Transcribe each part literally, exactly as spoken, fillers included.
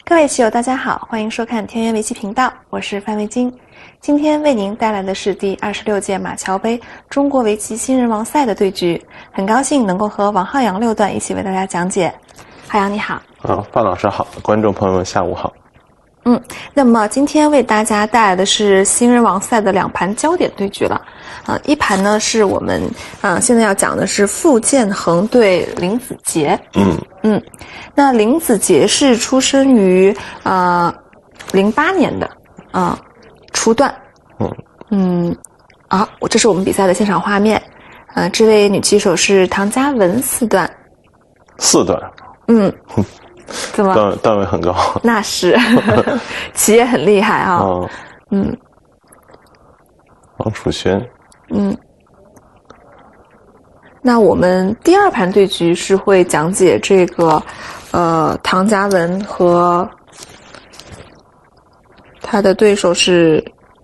各位棋友，大家好，欢迎收看天元围棋频道，我是范围巾。今天为您带来的是第二十六届马桥杯中国围棋新人王赛的对局，很高兴能够和王浩洋六段一起为大家讲解。浩洋你好。 啊，范老师好，观众朋友们下午好。 嗯，那么今天为大家带来的是新人王赛的两盘焦点对局了。啊，一盘呢是我们啊现在要讲的是傅建恒对林子杰。 嗯嗯，那林子杰是出生于啊零八年的啊初段。 嗯嗯，啊，这是我们比赛的现场画面。呃，这位女棋手是唐嘉文四段。 四段。 嗯。怎么？ 段段位很高。 那是，棋也很厉害啊。 哦、 嗯。 王楚轩。 嗯。那我们第二盘对局是会讲解这个，呃，唐嘉文和他的对手是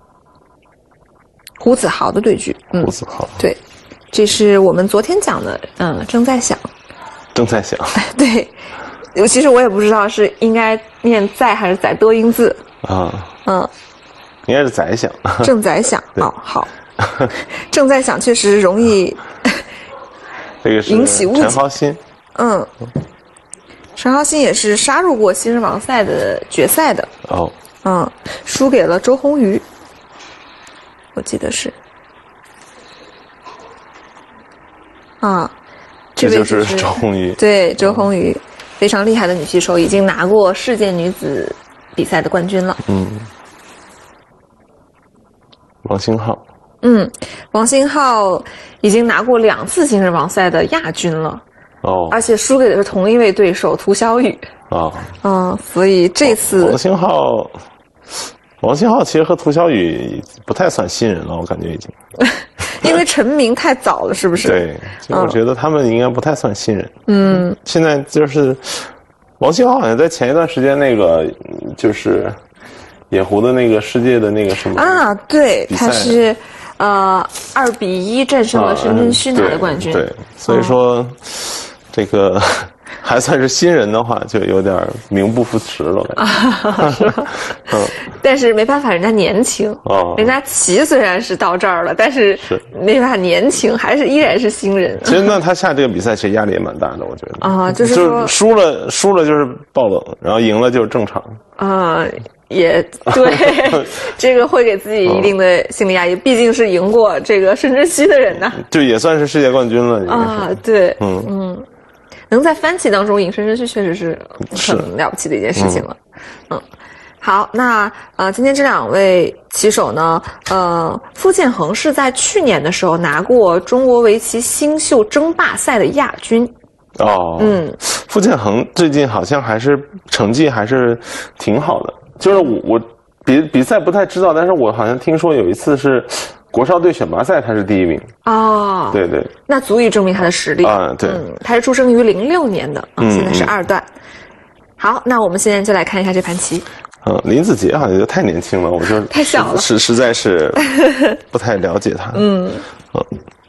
胡子豪的对局。嗯， 胡子豪。 对，这是我们昨天讲的，嗯，正在想。 正在想。 对。其实我也不知道是应该念在还是在多音字啊， 嗯， 应该是在想， 正在想，哦，好，正在想确实容易这个是引起误解。 陈浩鑫， 嗯，陈浩鑫也是杀入过新人王赛的决赛的， 哦， 嗯，输给了周鸿瑜，我记得是，啊， 这位就是周鸿瑜， 对，周鸿瑜。非常厉害的女棋手，已经拿过世界女子比赛的冠军了。 嗯，王星浩， 嗯，王星浩已经拿过两次新人王赛的亚军了。 哦， 而且输给的是同一位对手涂小宇。 哦， 嗯，所以这次王星浩，王星浩其实和涂小宇不太算新人了，我感觉已经。 因为成名太早了，是不是？ 对，就我觉得他们应该不太算新人。 嗯， 现在就是王星浩好像在前一段时间那个就是野狐的那个世界的那个什么啊，对，他是呃二比一战胜了申真胥拿的冠军。 啊、对, 对，所以说、哦、这个还算是新人的话，就有点名不副实了。 啊，是吧？嗯，但是没办法，人家年轻哦，人家棋虽然是到这儿了，但是没办法年轻，还是依然是新人。 其实那他下这个比赛，其实压力也蛮大的，我觉得啊，就是说就输了输了就是爆冷，然后赢了就是正常。 啊，也对，这个会给自己一定的心理压力，毕竟是赢过这个申真胥的人呢。 就也算是世界冠军了啊，对， 嗯嗯。能在番棋当中赢申真胥确实是很了不起的一件事情了。嗯, 嗯，好，那呃，今天这两位棋手呢，呃，傅建恒是在去年的时候拿过中国围棋新秀争霸赛的亚军。 哦，嗯，傅建恒最近好像还是成绩还是挺好的，就是我我比比赛不太知道，但是我好像听说有一次是国少队选拔赛他是第一名。 哦， 对对， 那足以证明他的实力啊。对， 嗯，他是出生于零六年的，啊、嗯，现在是二段。好，那我们现在就来看一下这盘棋。 嗯，林子杰好像就太年轻了，我就太小了， 实实在是不太了解他。 嗯嗯，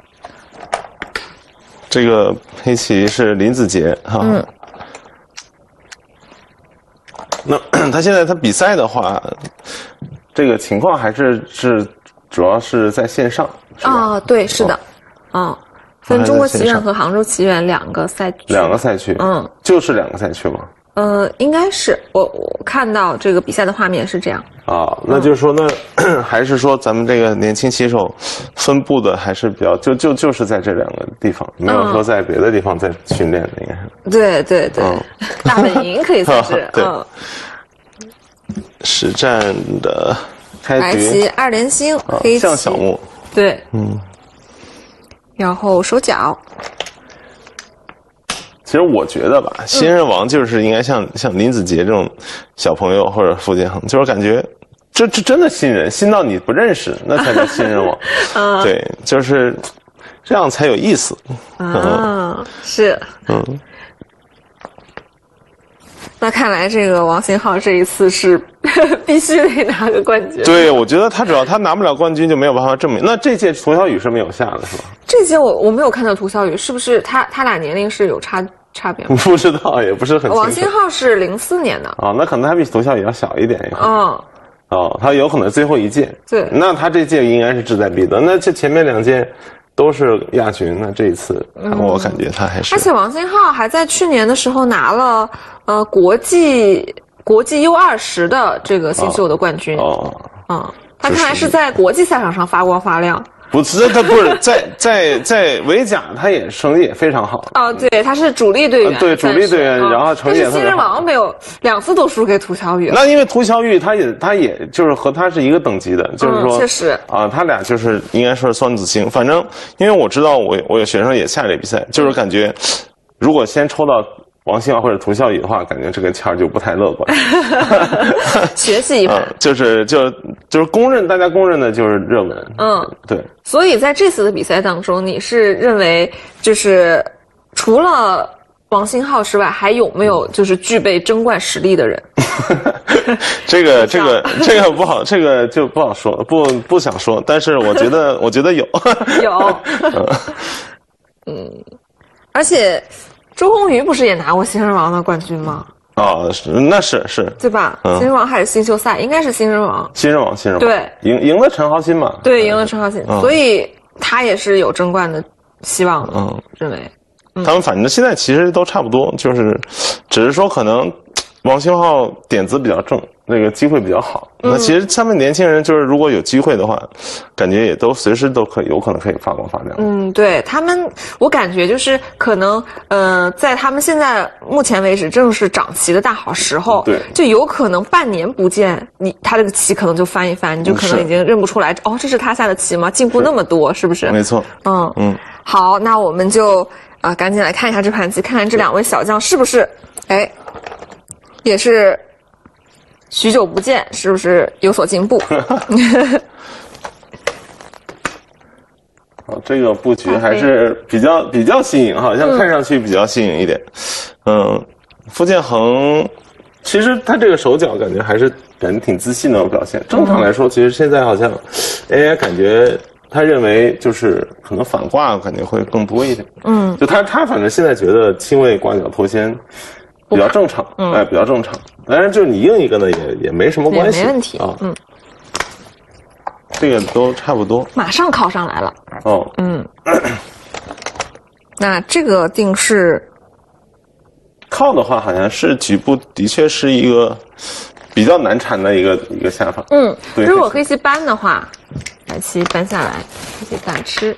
这个黑棋是林子杰哈。嗯。那他现在他比赛的话，这个情况还是是主要是在线上。 啊、哦，对，是的，嗯、哦，分中国棋院和杭州棋院两个赛区， 两个赛区， 嗯， 就是两个赛区吗？ 呃，应该是我我看到这个比赛的画面是这样啊，那就是说，那、嗯、还是说咱们这个年轻棋手分布的还是比较就就就是在这两个地方，没有说在别的地方在训练的，应该是。 对对对，嗯、大本营可以算是。 对。 嗯， 实战的开局， 白棋二连星， 啊、 黑棋像小目。 对， 嗯， 然后手脚。 其实我觉得吧，新人王就是应该像、嗯、像林子杰这种小朋友或者傅建恒，就是感觉这这真的新人，新到你不认识，那才叫新人王。 嗯、 对，就是这样才有意思。 啊，嗯、是。 嗯。 那看来这个王星浩这一次是必须得拿个冠军。 对，我觉得他只要他拿不了冠军，就没有办法证明。那这届涂小宇是没有下的是吧？ 这届我我没有看到涂小宇，是不是他他俩年龄是有差差别吗？ 不知道，也不是很清楚。 王星浩是零四年的啊，那可能他比涂孝宇要小一点。 嗯。 哦，他有可能最后一届。 对。 那他这届应该是志在必得。那这前面两届都是亚军，那这一次、嗯、我感觉他还是。 而且王星浩还在去年的时候拿了呃国际国际 U 二十的这个新秀的冠军。哦。嗯，他看来是在国际赛场上发光发亮。 不是，他不是在在在维甲，他也成绩也非常好。 哦，对，他是主力队员。 对，主力队员， 嗯、 然后成绩也特别好。但是新人王没有两次都输给涂孝宇。 那因为涂孝宇他也他也就是和他是一个等级的，就是说， 确实啊，他俩就是应该说是双子星。反正因为我知道我我有学生也下这比赛，就是感觉如果先抽到王星浩或者涂孝宇的话，感觉这个签儿就不太乐观。 学习一番、 嗯，就是就就是公认，大家公认的就是热门。 嗯， 对。 所以在这次的比赛当中，你是认为就是除了王星浩之外，还有没有就是具备争冠实力的人？ 这个这个这个不好，这个就不好说，不不想说。但是我觉得，我觉得有有。嗯，而且。周鸿祎不是也拿过新人王的冠军吗？ 哦，是，那是是， 对吧？嗯、新人王还是新秀赛？应该是新人王。 新人王，新人王。 对， 赢赢了陈浩鑫嘛？ 对，赢了陈浩鑫、嗯，所以他也是有争冠的希望的。嗯，认为、 嗯。他们反正现在其实都差不多，就是只是说可能王星浩点子比较正，那个机会比较好。嗯、那其实他们年轻人就是如果有机会的话，感觉也都随时都可以，有可能可以发光发亮。 嗯，对他们，我感觉就是可能，呃，在他们现在目前为止正是长齐的大好时候， 对， 就有可能半年不见，你他这个棋可能就翻一翻，你就可能已经认不出来，哦，这是他下的棋吗？进步那么多，是不是？ 没错。 嗯嗯，好，那我们就啊、呃、赶紧来看一下这盘棋，看看这两位小将是不是，哎。也是许久不见，是不是有所进步？ 哦，这个布局还是比较比较新颖，好像看上去比较新颖一点。嗯，傅建恒其实他这个手脚感觉还是感觉挺自信的表现。正常来说，其实现在好像 A I 感觉他认为就是可能反挂感觉会更多一点。嗯，就他他反正现在觉得亲卫挂角头先。比较正常，嗯、哎，比较正常。当然，就是你硬一个呢，也也没什么关系， 没问题啊。 嗯， 这个都差不多。 马上靠上来了。 哦， 嗯。那这个定式靠的话，好像是局部的确是一个比较难缠的一个一个下法。 嗯，如果黑棋搬的话，白棋搬下来，黑棋大吃。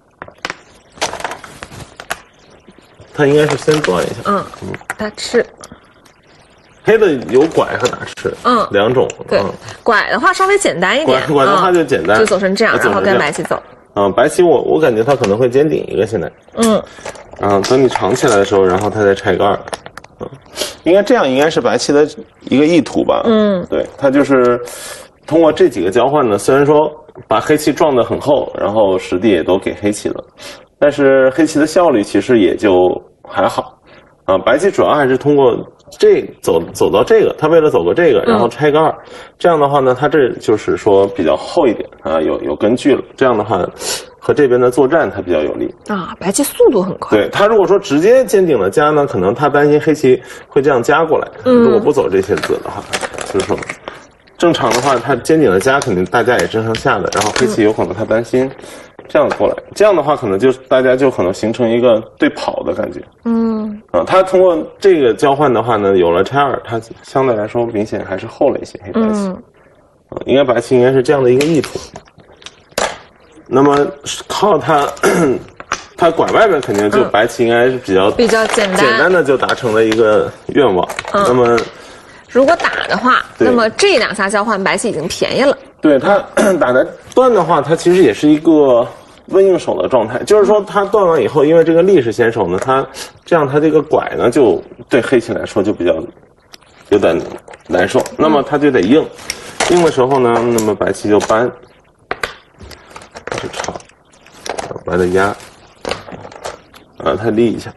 他应该是先断一下， 嗯嗯，大吃。 黑的有拐和打吃，嗯，两种。 对，嗯、拐的话稍微简单一点， 拐拐的话就简单， 嗯、就走成这样，然后跟白棋走。 嗯，白棋我我感觉他可能会尖顶一个现在，嗯，然后等你长起来的时候，然后他再拆个二，嗯，应该这样应该是白棋的一个意图吧，嗯，对，他就是通过这几个交换呢，虽然说把黑棋撞得很厚，然后实地也都给黑棋了。但是黑棋的效率其实也就还好，啊，白棋主要还是通过这走走到这个，他为了走过这个，然后拆个二，嗯、这样的话呢，他这就是说比较厚一点啊，有有根据了。这样的话，和这边的作战它比较有利啊。白棋速度很快， 对他如果说直接尖顶的加呢，可能他担心黑棋会这样加过来。嗯，如果不走这些子的话，就是说正常的话，他尖顶的加肯定大家也正常下的，然后黑棋有可能他担心。嗯这样过来，这样的话可能就大家就可能形成一个对跑的感觉。嗯，啊，他通过这个交换的话呢，有了拆二，它相对来说明显还是厚了一些黑白棋。嗯，啊，应该白棋应该是这样的一个意图。那么靠它，它拐外面肯定就白棋应该是比较、 嗯、比较简单， 简单的就达成了一个愿望。嗯、那么如果打的话，那么这两下交换白棋已经便宜了。 对他打的断的话，它其实也是一个温应手的状态，就是说他断完以后，因为这个力是先手呢，他这样他这个拐呢，就对黑棋来说就比较有点难受，那么他就得硬，硬的时候呢，那么白棋就搬，就长，白的压，啊，他立一下，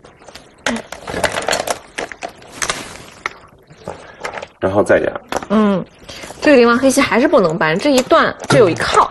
然后再压， 嗯。这个地方黑棋还是不能搬，这一断，这有一靠，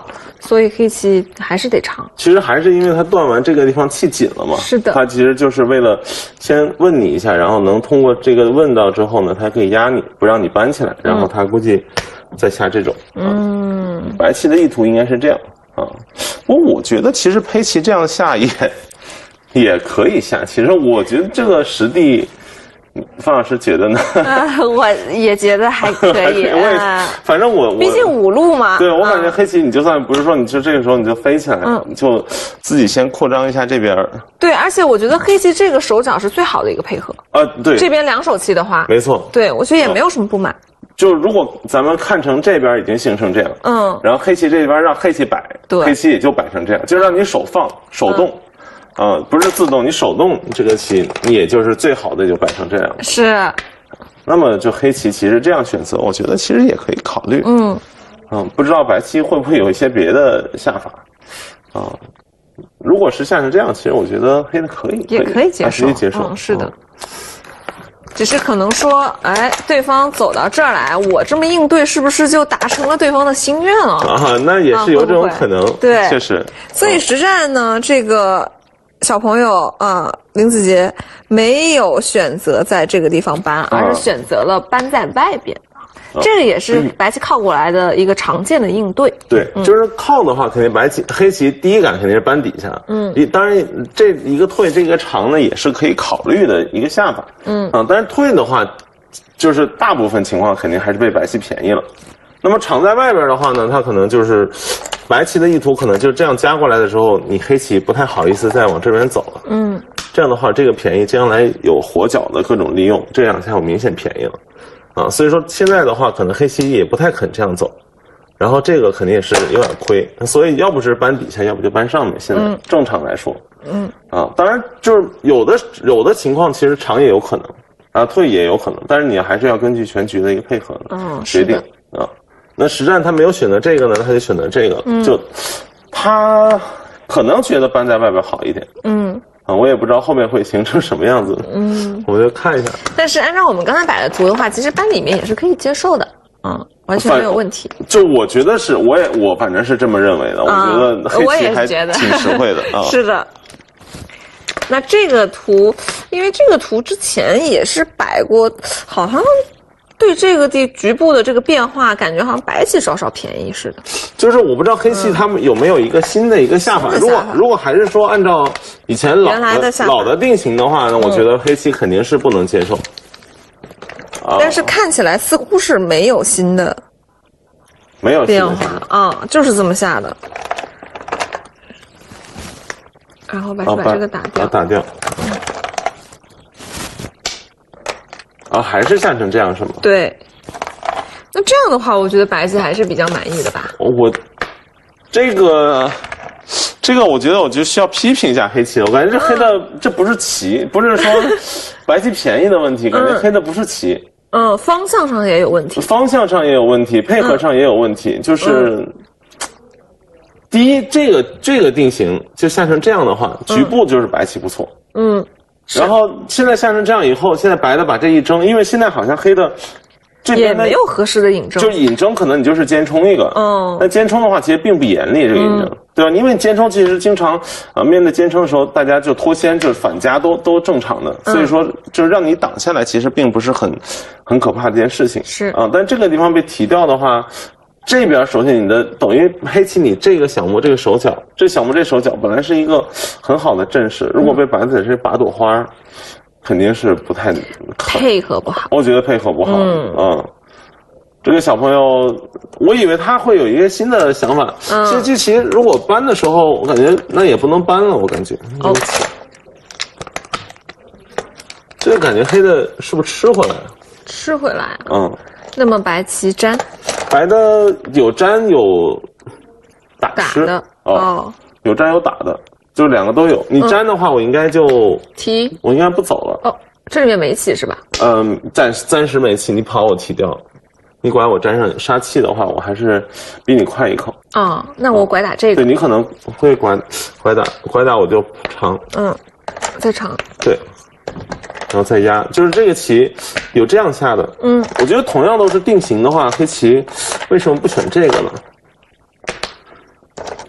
所以黑棋还是得长。 其实还是因为他断完这个地方气紧了嘛。 是的。 他其实就是为了先问你一下，然后能通过这个问到之后呢，他可以压你，不让你搬起来，然后他估计再下这种。嗯。嗯白棋的意图应该是这样啊。我我觉得其实黑棋这样下也也可以下。其实我觉得这个实地。范老师觉得呢？ 呃，我也觉得还可以。 我也，反正我， 毕竟五路嘛。 对，我感觉黑棋，你就算不是说你就这个时候你就飞起来，嗯，你就自己先扩张一下这边。 对，而且我觉得黑棋这个手脚是最好的一个配合。 啊，对， 这边两手棋的话， 没错。 对，我觉得也没有什么不满。 就如果咱们看成这边已经形成这样，嗯，然后黑棋这边让黑棋摆，对，黑棋也就摆成这样，就让你手放手动。嗯啊、呃，不是自动，你手动这个棋，你也就是最好的就摆成这样。 是。 那么就黑棋其实这样选择，我觉得其实也可以考虑。嗯。嗯，不知道白棋会不会有一些别的下法？啊、呃，如果是下成这样，其实我觉得黑的可以， 也可以接受， 可以接受。 嗯，是的。嗯只是可能说，哎，对方走到这儿来，我这么应对，是不是就达成了对方的心愿了？ 啊，那也是有这种可能。啊、会会对，确实。 所以实战呢，这个。小朋友啊，林子杰没有选择在这个地方搬，而是选择了搬在外边。啊、这个也是白棋靠过来的一个常见的应对。 对，嗯、就是靠的话，肯定白棋黑棋第一感肯定是搬底下。嗯，当然这一个退这个长呢，也是可以考虑的一个下法。嗯啊，但是退的话，就是大部分情况肯定还是被白棋便宜了。那么长在外边的话呢，它可能就是白棋的意图可能就这样加过来的时候，你黑棋不太好意思再往这边走了。嗯，这样的话，这个便宜将来有活角的各种利用，这样才有明显便宜了。啊，所以说现在的话，可能黑棋也不太肯这样走，然后这个肯定也是有点亏，所以要不是搬底下，要不就搬上面。现在正常来说，嗯啊，当然就是有的有的情况其实长也有可能，啊退也有可能，但是你还是要根据全局的一个配合嗯决定啊。那实战他没有选择这个呢，他就选择这个，嗯、就他可能觉得搬在外边好一点，嗯啊，我也不知道后面会形成什么样子，嗯，我就看一下。 但是按照我们刚才摆的图的话，其实搬里面也是可以接受的，嗯，完全没有问题。 就我觉得是，我也我反正是这么认为的，我觉得黑棋还挺实惠的啊。 是的。那这个图，因为这个图之前也是摆过，好像。对这个地局部的这个变化，感觉好像白棋稍稍便宜似的。 就是我不知道黑棋他们有没有一个新的一个下法。嗯、如果如果还是说按照以前老的老的定型的话呢，嗯、我觉得黑棋肯定是不能接受。 但是看起来似乎是没有新的， 没有变化啊、嗯，就是这么下的。然后把把这个打掉， 打掉。啊，还是下成这样是吗？ 对，那这样的话，我觉得白棋还是比较满意的吧。 我这个这个，我觉得我就需要批评一下黑棋了。我感觉这黑的、嗯、这不是棋，不是说白棋便宜的问题，感觉黑的不是棋。 嗯，方向上也有问题， 方向上也有问题，配合上也有问题。嗯、就是、嗯、第一，这个这个定型就下成这样的话，局部就是白棋不错。嗯。然后现在下成这样以后，现在白的把这一争，因为现在好像黑的这边也没有合适的引争， 就引争可能你就是尖冲一个，嗯，那尖冲的话其实并不严厉这个引争，嗯、对吧？因为尖冲其实经常啊、呃、面对尖冲的时候，大家就脱先就反夹都都正常的，所以说就是让你挡下来，其实并不是很很可怕的一件事情， 是啊，但这个地方被提掉的话。这边首先你的等于黑棋你这个小目这个手脚，这小目这手脚本来是一个很好的阵势，如果被白子这把朵花，肯定是不太配合不好。 我觉得配合不好，嗯嗯，这个小朋友，我以为他会有一个新的想法。嗯，其实这棋如果搬的时候，我感觉那也不能搬了，我感觉。哦。这个感觉黑的是不是吃回来了？ 吃回来。嗯。那么白棋粘。 白的有粘有打吃打的 哦, 哦， 有粘有打的，就是两个都有。你粘的话，嗯、我应该就提， 我应该不走了。 哦，这里面没气是吧？ 嗯，暂暂时没气，你跑我提掉。你拐我粘上杀气的话，我还是比你快一口。 哦，那我拐打这个。 对你可能会拐拐打拐打我就长。 嗯，再长。 对。然后再压，就是这个棋有这样下的，嗯，我觉得同样都是定型的话，黑棋为什么不选这个呢？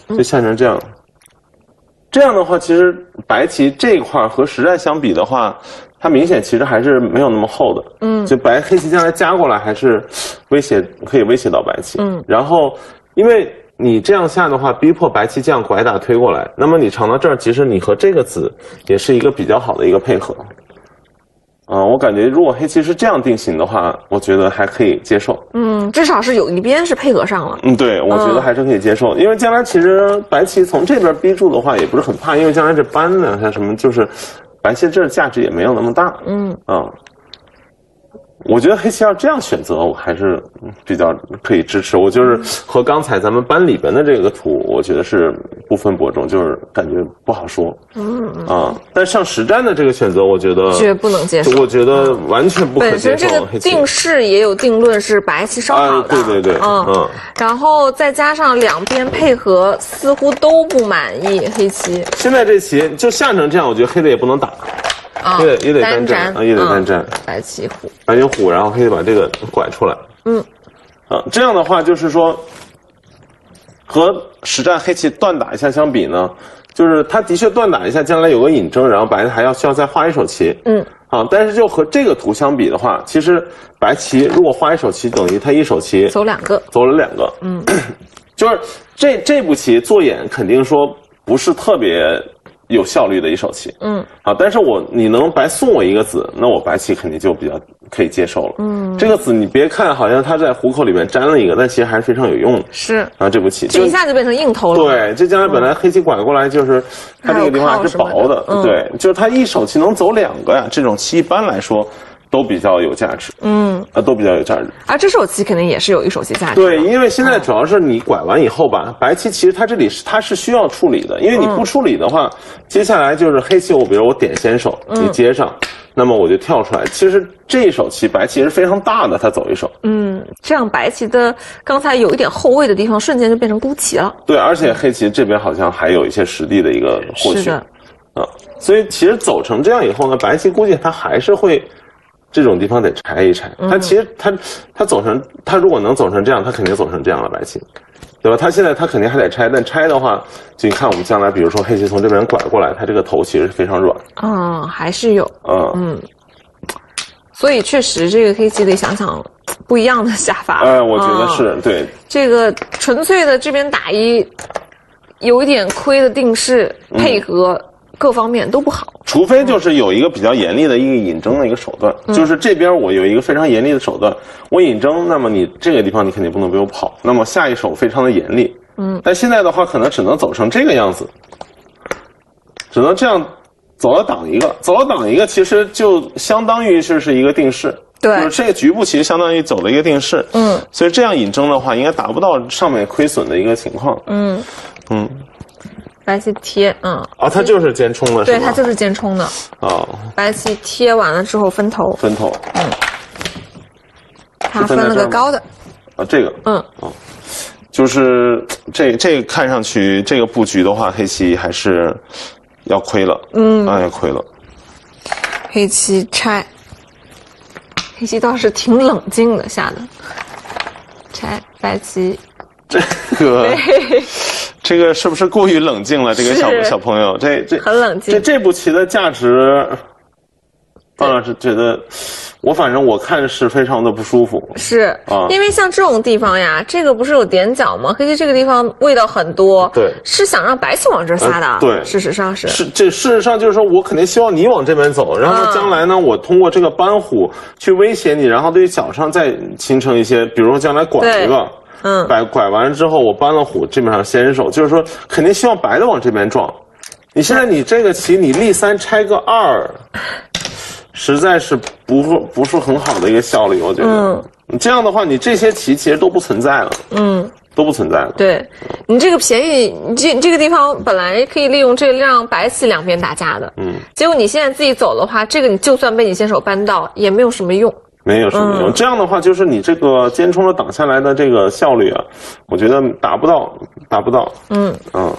就下成这样。嗯、这样的话，其实白棋这一块和实战相比的话，它明显其实还是没有那么厚的。嗯，就白黑棋将来加过来，还是威胁可以威胁到白棋。嗯，然后因为你这样下的话，逼迫白棋这样拐打推过来，那么你长到这儿，其实你和这个子也是一个比较好的一个配合。嗯、呃，我感觉如果黑棋是这样定型的话，我觉得还可以接受。 嗯，至少是有一边是配合上了。 嗯，对，我觉得还是可以接受，嗯、因为将来其实白棋从这边逼住的话，也不是很怕，因为将来这搬两下什么，就是白棋这价值也没有那么大。嗯啊。嗯我觉得黑棋要这样选择，我还是比较可以支持。我就是和刚才咱们班里边的这个图，我觉得是不分伯仲，就是感觉不好说。嗯嗯啊，但上实战的这个选择，我觉得绝不能接受。 我觉得完全不可接受。 本身这个定式也有定论是白棋稍好的， 啊、对对对， 嗯嗯。然后再加上两边配合似乎都不满意，黑棋。 现在这棋就下成这样，我觉得黑的也不能打。 啊， 也得也得单战啊，也得单战。 白棋虎， 白棋虎，然后黑把这个拐出来。嗯，啊，这样的话就是说，和实战黑棋断打一下相比呢，就是他的确断打一下，将来有个引争，然后白还要需要再画一手棋。嗯，啊，但是就和这个图相比的话，其实白棋如果画一手棋，等于他一手棋走两个， 走了两个。嗯，就是这这步棋做眼肯定说不是特别有效率的一手棋。嗯，啊，但是我你能白送我一个子，那我白棋肯定就比较可以接受了。嗯，这个子你别看好像它在虎口里面粘了一个，但其实还是非常有用的。 是啊，这步棋这一下就变成硬头了。 对，这将来本来黑棋拐过来就是它这个地方还是薄的， 嗯、 对，就是它一手棋能走两个呀，这种棋一般来说都比较有价值。嗯，啊，都比较有价值。 而这手棋肯定也是有一手棋价值。 对，因为现在主要是你拐完以后吧，嗯、白棋其实它这里是它是需要处理的，因为你不处理的话，嗯、接下来就是黑棋我比如我点先手，嗯、你接上。那么我就跳出来，其实这一手棋白棋是非常大的，它走一手。 嗯，这样白棋的刚才有一点后位的地方，瞬间就变成孤棋了。 对，而且黑棋这边好像还有一些实地的一个获取。 是的。 啊，所以其实走成这样以后呢，白棋估计它还是会这种地方得拆一拆。它其实它它走成，它如果能走成这样，它肯定走成这样了，白棋。对吧？它现在它肯定还得拆，但拆的话，就你看我们将来，比如说黑棋从这边拐过来，它这个头其实是非常软。 嗯，还是有。 嗯嗯，所以确实这个黑棋得想想不一样的下法。 哎，我觉得是、嗯、对。 这个纯粹的这边打一有一点亏的定式配合。嗯各方面都不好， 除非就是有一个比较严厉的一个引争的一个手段，嗯、就是这边我有一个非常严厉的手段，我引争，那么你这个地方你肯定不能被我跑，那么下一手非常的严厉，嗯，但现在的话可能只能走成这个样子，只能这样走了挡一个，走了挡一个，其实就相当于就是一个定式， 对， 就是这个局部其实相当于走了一个定式，嗯，所以这样引争的话，应该达不到上面亏损的一个情况，嗯嗯。 白棋贴，嗯， 啊，它就是尖冲的， 对，它就是尖冲的， 啊， 白棋贴完了之后分头， 分头， 嗯，它分了个高的， 啊，这个，嗯，啊，就是这这个看上去这个布局的话，黑棋还是要亏了，嗯，啊，要亏了， 黑棋拆，黑棋倒是挺冷静的下的，拆白棋， 这个。这个是不是过于冷静了？这个小小朋友，这这很冷静。 这这步棋的价值，当然是觉得，我反正我看是非常的不舒服。 是啊，因为像这种地方呀，这个不是有点角吗？黑棋这个地方味道很多， 对， 是想让白棋往这撒的。 呃、对， 事实上是是这事实上就是说我肯定希望你往这边走，然后将来呢，嗯、我通过这个扳虎去威胁你，然后对于角上再形成一些，比如说将来拐一个。嗯，拐拐完了之后，我搬了虎，基本上先手，就是说肯定希望白的往这边撞。你现在你这个棋，你立三拆个二，实在是不不是很好的一个效率，我觉得。嗯，这样的话，你这些棋其实都不存在了。嗯，都不存在了。 对，你这个便宜，你这你这个地方本来可以利用这让白棋两边打架的。嗯，结果你现在自己走的话，这个你就算被你先手扳到，也没有什么用。 没有什么用，嗯、这样的话就是你这个尖冲的挡下来的这个效率啊，我觉得达不到，达不到。嗯嗯。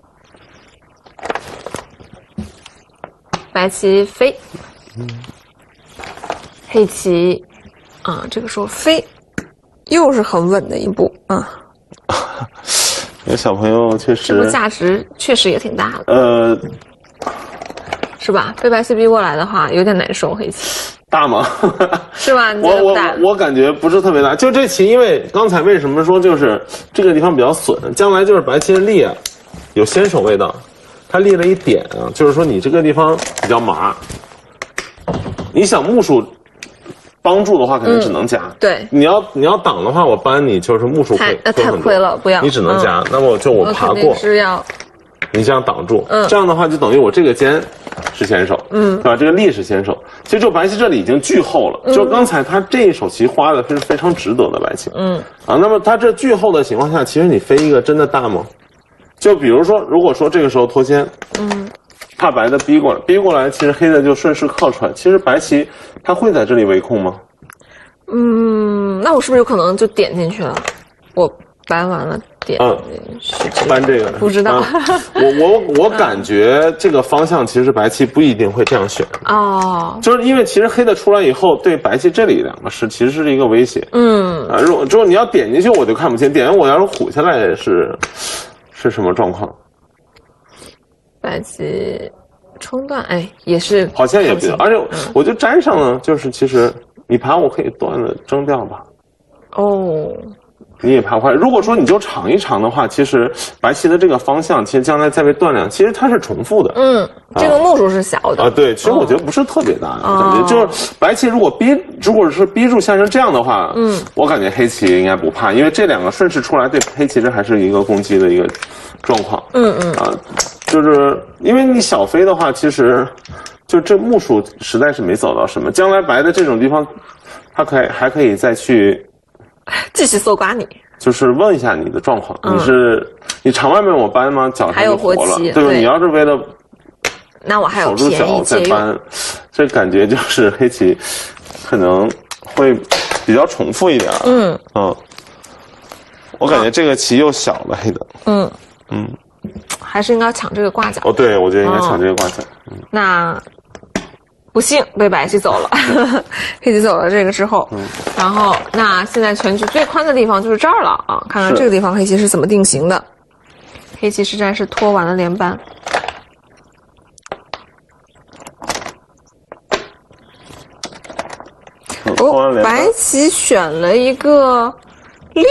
白棋飞，嗯，黑棋，啊，这个时候飞，又是很稳的一步啊。 有小朋友确实， 这个价值确实也挺大的。 呃， 是吧？被白棋逼过来的话，有点难受。黑棋大吗？ 是吧？你我我大我感觉不是特别大。就这棋，因为刚才为什么说就是这个地方比较损，将来就是白棋的力啊，有先手味道。它立了一点啊，就是说你这个地方比较麻，你想目数帮助的话，肯定只能加。 嗯、对， 你要你要挡的话，我搬你就是目数太呃太亏了，不要。 你只能加，嗯、那么我就我爬过， 我是要你这样挡住， 嗯， 这样的话就等于我这个尖是先手， 嗯， 对吧？这个力是先手。其实就白棋这里已经巨厚了，嗯、就刚才他这一手棋花的是非常值得的白棋， 嗯啊，那么他这巨厚的情况下，其实你飞一个真的大吗？就比如说，如果说这个时候脱先， 嗯， 怕白的逼过来，逼过来，其实黑的就顺势靠出来。其实白棋他会在这里围控吗？ 嗯，那我是不是有可能就点进去了？我搬完了点， 嗯，搬这个不知道。 嗯、我我我感觉这个方向其实白棋不一定会这样选哦， 就是因为其实黑的出来以后，对白棋这里两个是其实是一个威胁。 嗯啊，如果之后你要点进去，我就看不见；点我要是虎下来是。是什么状况？ 白棋冲断，哎，也是好像也不，而且我就粘上了，就是其实你爬我可以断了扔掉吧。 哦， 你也爬快。如果说你就尝一尝的话，其实白棋的这个方向，其实将来再被断量，其实它是重复的。 嗯，这个目数是小的啊。对，其实我觉得不是特别大，哦、感觉就是白棋如果逼，如果是逼住下成这样的话， 嗯， 我感觉黑棋应该不怕，因为这两个顺势出来对黑棋这还是一个攻击的一个状况。 嗯嗯啊，就是因为你小飞的话，其实就这目数实在是没走到什么，将来白的这种地方，它可以还可以再去。 继续搜刮你， 就是问一下你的状况， 嗯、 你是你场外面我搬吗？脚上就活了，对吧？ 对你要是为了那我还有守住脚再搬，这感觉就是黑棋可能会比较重复一点。 嗯嗯，我感觉这个棋又小了，黑的。 嗯嗯， 还是应该抢这个挂角。 哦，对，我觉得应该抢这个挂角。 嗯、那。不幸被白棋走了，黑棋走了这个之后， 嗯、 然后那现在全局最宽的地方就是这儿了啊！看看这个地方黑棋是怎么定型的。黑棋实战是拖完了连扳， 嗯、 哦，白棋选了一个力。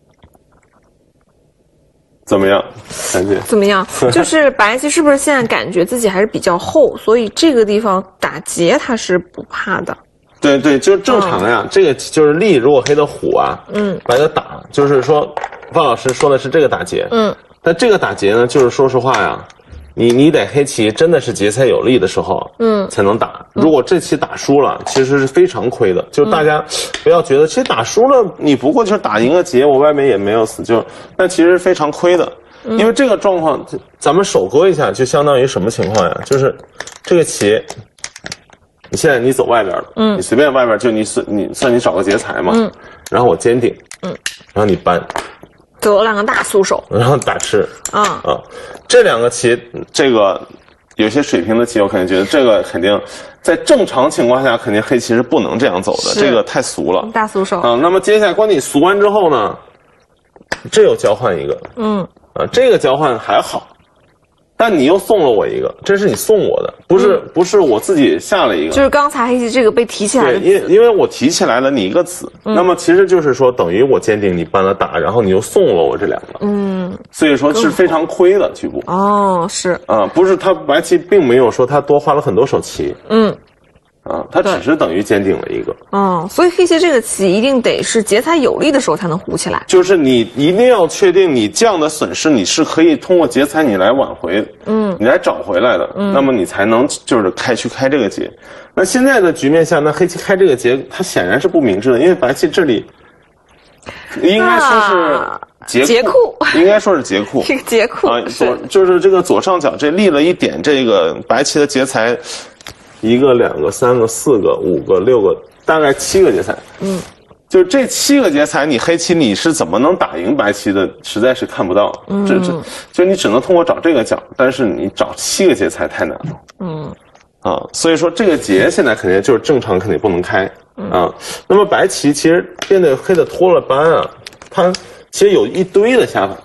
怎么样？感觉怎么样？就是白棋是不是现在感觉自己还是比较厚，所以这个地方打劫他是不怕的。 对对，就正常呀。嗯、这个就是力，如果黑的虎啊， 嗯， 白的打，就是说，范老师说的是这个打劫， 嗯， 但这个打劫呢，就是说实话呀，你你得黑棋真的是劫财有力的时候， 嗯， 才能打。如果这棋打输了，其实是非常亏的。就大家不要觉得，其实打输了，你不过就是打赢了劫，我外面也没有死，就那其实是非常亏的。因为这个状况，咱们手割一下，就相当于什么情况呀？就是这个棋，你现在你走外边了， 嗯， 你随便外边就你算你算你找个劫财嘛， 嗯， 然后我坚定， 嗯， 然后你搬， 走了两个大苏手， 然后打吃， 啊啊，这两个棋，这个有些水平的棋，我肯定觉得这个肯定在正常情况下，肯定黑棋是不能这样走的，这个太俗了， 大苏手啊。那么接下来，关你俗完之后呢，这又交换一个， 嗯。 啊，这个交换还好，但你又送了我一个，这是你送我的，不是、嗯、不是我自己下了一个。 就是刚才黑棋这个被提起来的对，因因为我提起来了你一个子，嗯、那么其实就是说等于我坚定你搬了打，然后你又送了我这两个， 嗯， 所以说是非常亏的局部。 哦，是啊，不是他白棋并没有说他多花了很多手棋， 嗯。 啊，它只是等于坚定了一个。 嗯，所以黑棋这个棋一定得是劫财有力的时候才能糊起来。 就是你一定要确定你这样的损失你是可以通过劫财你来挽回， 嗯， 你来找回来的， 嗯， 那么你才能就是开去开这个劫。那现在的局面下，那黑棋开这个劫，它显然是不明智的，因为白棋这里应该说是劫库，啊、应该说是劫库， 这个劫库啊，左就是这个左上角这立了一点，这个白棋的劫财。一个、两个、三个、四个、五个、六个，大概七个劫财。 嗯， 就这七个劫财，你黑棋你是怎么能打赢白棋的？实在是看不到。 嗯， 这这，就你只能通过找这个角，但是你找七个劫财太难了。 嗯， 啊，所以说这个劫现在肯定就是正常，肯定不能开。 嗯、 啊，那么白棋其实变得黑的脱了斑啊，它其实有一堆的下法。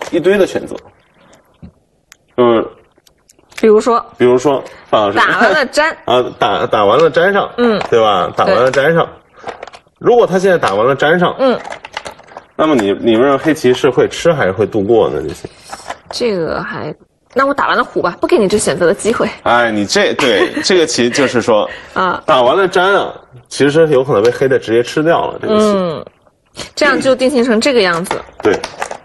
一堆的选择，嗯， 比如说， 比如说范老师打完了粘啊，打打完了粘上，嗯，对吧？打完了粘上，如果他现在打完了粘上，嗯，那么你你们黑棋是会吃还是会度过呢？这些， 这个还。那我打完了虎吧，不给你这选择的机会。 哎，你这对这个棋就是说啊，打完了粘啊，其实有可能被黑的直接吃掉了。这个棋，嗯， 这样就定型成这个样子。 对，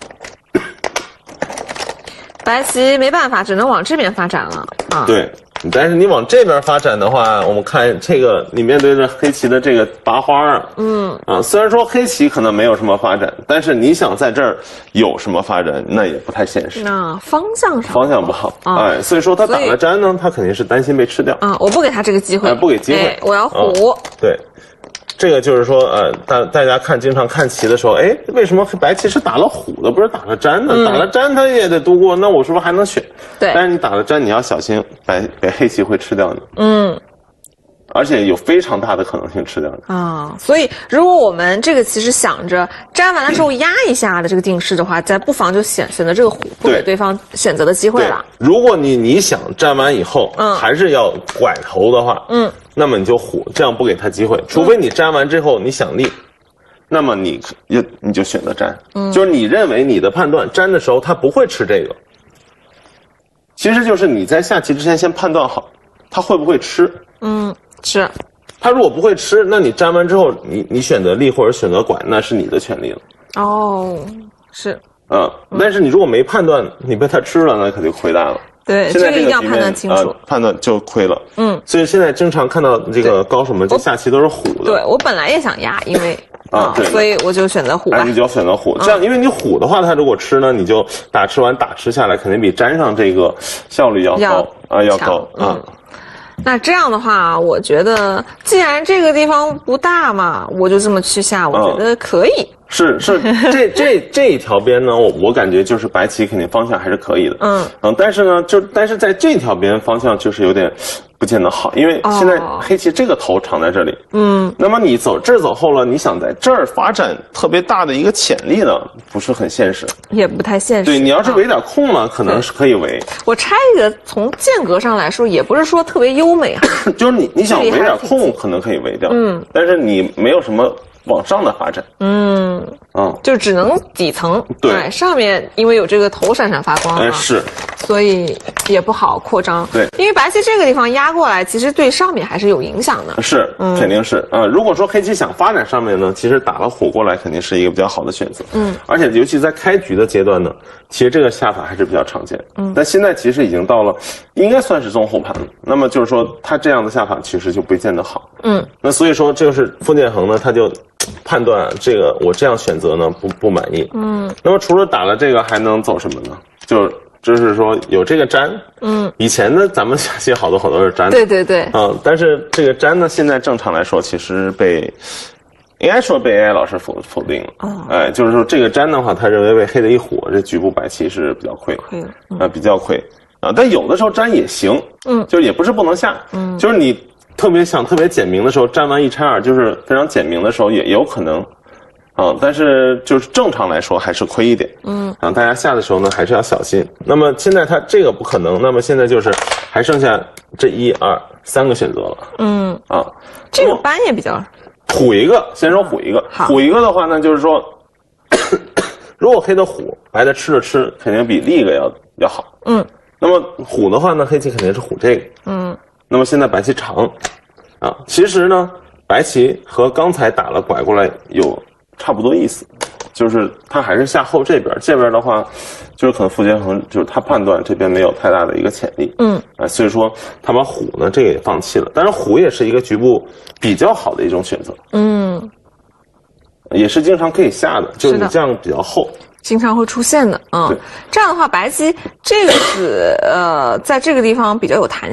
白棋没办法，只能往这边发展了啊。 对，但是你往这边发展的话，我们看这个，你面对着黑棋的这个拔花啊，嗯啊，虽然说黑棋可能没有什么发展，但是你想在这儿有什么发展，那也不太现实。 那方向上方向不好，啊、哎，所以说他打了粘呢，他肯定是担心被吃掉啊。我不给他这个机会， 哎，不给机会， 哎、我要虎、 啊。对，这个就是说，呃，大大家看经常看棋的时候，哎，为什么白棋是打了虎的，不是打了粘的？嗯、打了粘他也得度过，那我是不是还能选？ 对， 但是你打了粘，你要小心白被黑棋会吃掉你。 嗯。 而且有非常大的可能性吃掉的啊，所以如果我们这个其实想着粘完了之后压一下的这个定式的话，咱不妨就选选择这个虎，不给对方选择的机会了。 如果你你想粘完以后，嗯，还是要拐头的话，嗯，那么你就虎，这样不给他机会。除非你粘完之后你想立，嗯、那么你就你就选择粘，嗯，就是你认为你的判断粘的时候他不会吃这个，其实就是你在下棋之前先判断好他会不会吃， 嗯。是， 他如果不会吃，那你粘完之后，你你选择立或者选择拐，那是你的权利了。 哦，是， 嗯，但是你如果没判断，你被他吃了，那可就亏大了。 对， 现在这个一定要判断清楚、 呃，判断就亏了。 嗯， 所以现在经常看到这个高手们这下棋都是虎的。 对，我本来也想压，因为啊，对， 所以我就选择虎吧。 哎，你就要选择虎，这样，因为你虎的话，它如果吃呢，你就打吃完打吃下来，肯定比粘上这个效率要高啊，要高啊。 那这样的话，我觉得既然这个地方不大嘛，我就这么去下，我觉得可以。 嗯、是是，这这这一条边呢，我我感觉就是白棋肯定方向还是可以的。嗯嗯，但是呢，就但是在这条边方向就是有点不见得好，因为现在黑棋这个头长在这里。嗯，那么你走这儿走后了，你想在这儿发展特别大的一个潜力呢，不是很现实， 也不太现实。 对，你要是围点空了，可能是可以围。 我拆一个，从间隔上来说，也不是说特别优美啊。 就是你你想围点空，可能可以围掉。嗯，但是你没有什么往上的发展。嗯嗯，就只能底层。 对， 哎、上面因为有这个头闪闪发光啊， 哎是， 所以也不好扩张。 对， 因为白棋这个地方压过来，其实对上面还是有影响的。 是，嗯、肯定是啊、呃。如果说黑棋想发展上面呢，其实打了虎过来肯定是一个比较好的选择。嗯，而且尤其在开局的阶段呢，其实这个下法还是比较常见。嗯，但现在其实已经到了，应该算是中后盘了。那么就是说，他这样的下法其实就不见得好。嗯，那所以说，这就是傅建恒呢，他就判断这个我这样选择呢不不满意。嗯，那么除了打了这个，还能走什么呢？就就是说有这个粘。嗯，以前呢，咱们下棋好多好多是粘的。 对对对。 嗯，但是这个粘呢，现在正常来说，其实被应该说被 A I 老师否否定了。哦。哎，就是说这个粘的话，他认为被黑的一虎，这局部白棋是比较亏。 亏了。嗯、 啊，比较亏。啊，但有的时候粘也行。嗯。就是也不是不能下。嗯。就是你特别想特别简明的时候，粘完一拆二，就是非常简明的时候，也有可能。啊，但是就是正常来说还是亏一点，嗯，啊，大家下的时候呢还是要小心。那么现在它这个不可能，那么现在就是还剩下这一二三个选择了，嗯，啊， 这个班也比较虎一个，先说虎一个，虎一个的话呢，就是说，如果黑的虎，白的吃着吃，肯定比另一个要要好，嗯，那么虎的话呢，黑棋肯定是虎这个，嗯，那么现在白棋长，啊，其实呢，白棋和刚才打了拐过来有。差不多意思，就是他还是下后这边，这边的话，就是可能傅建恒就是他判断这边没有太大的一个潜力，嗯，啊，所以说他把虎呢这个也放弃了，但是虎也是一个局部比较好的一种选择，嗯，也是经常可以下的，就是你这样比较厚。 经常会出现的，嗯，这样的话，白棋这个子呃，在这个地方比较有弹性，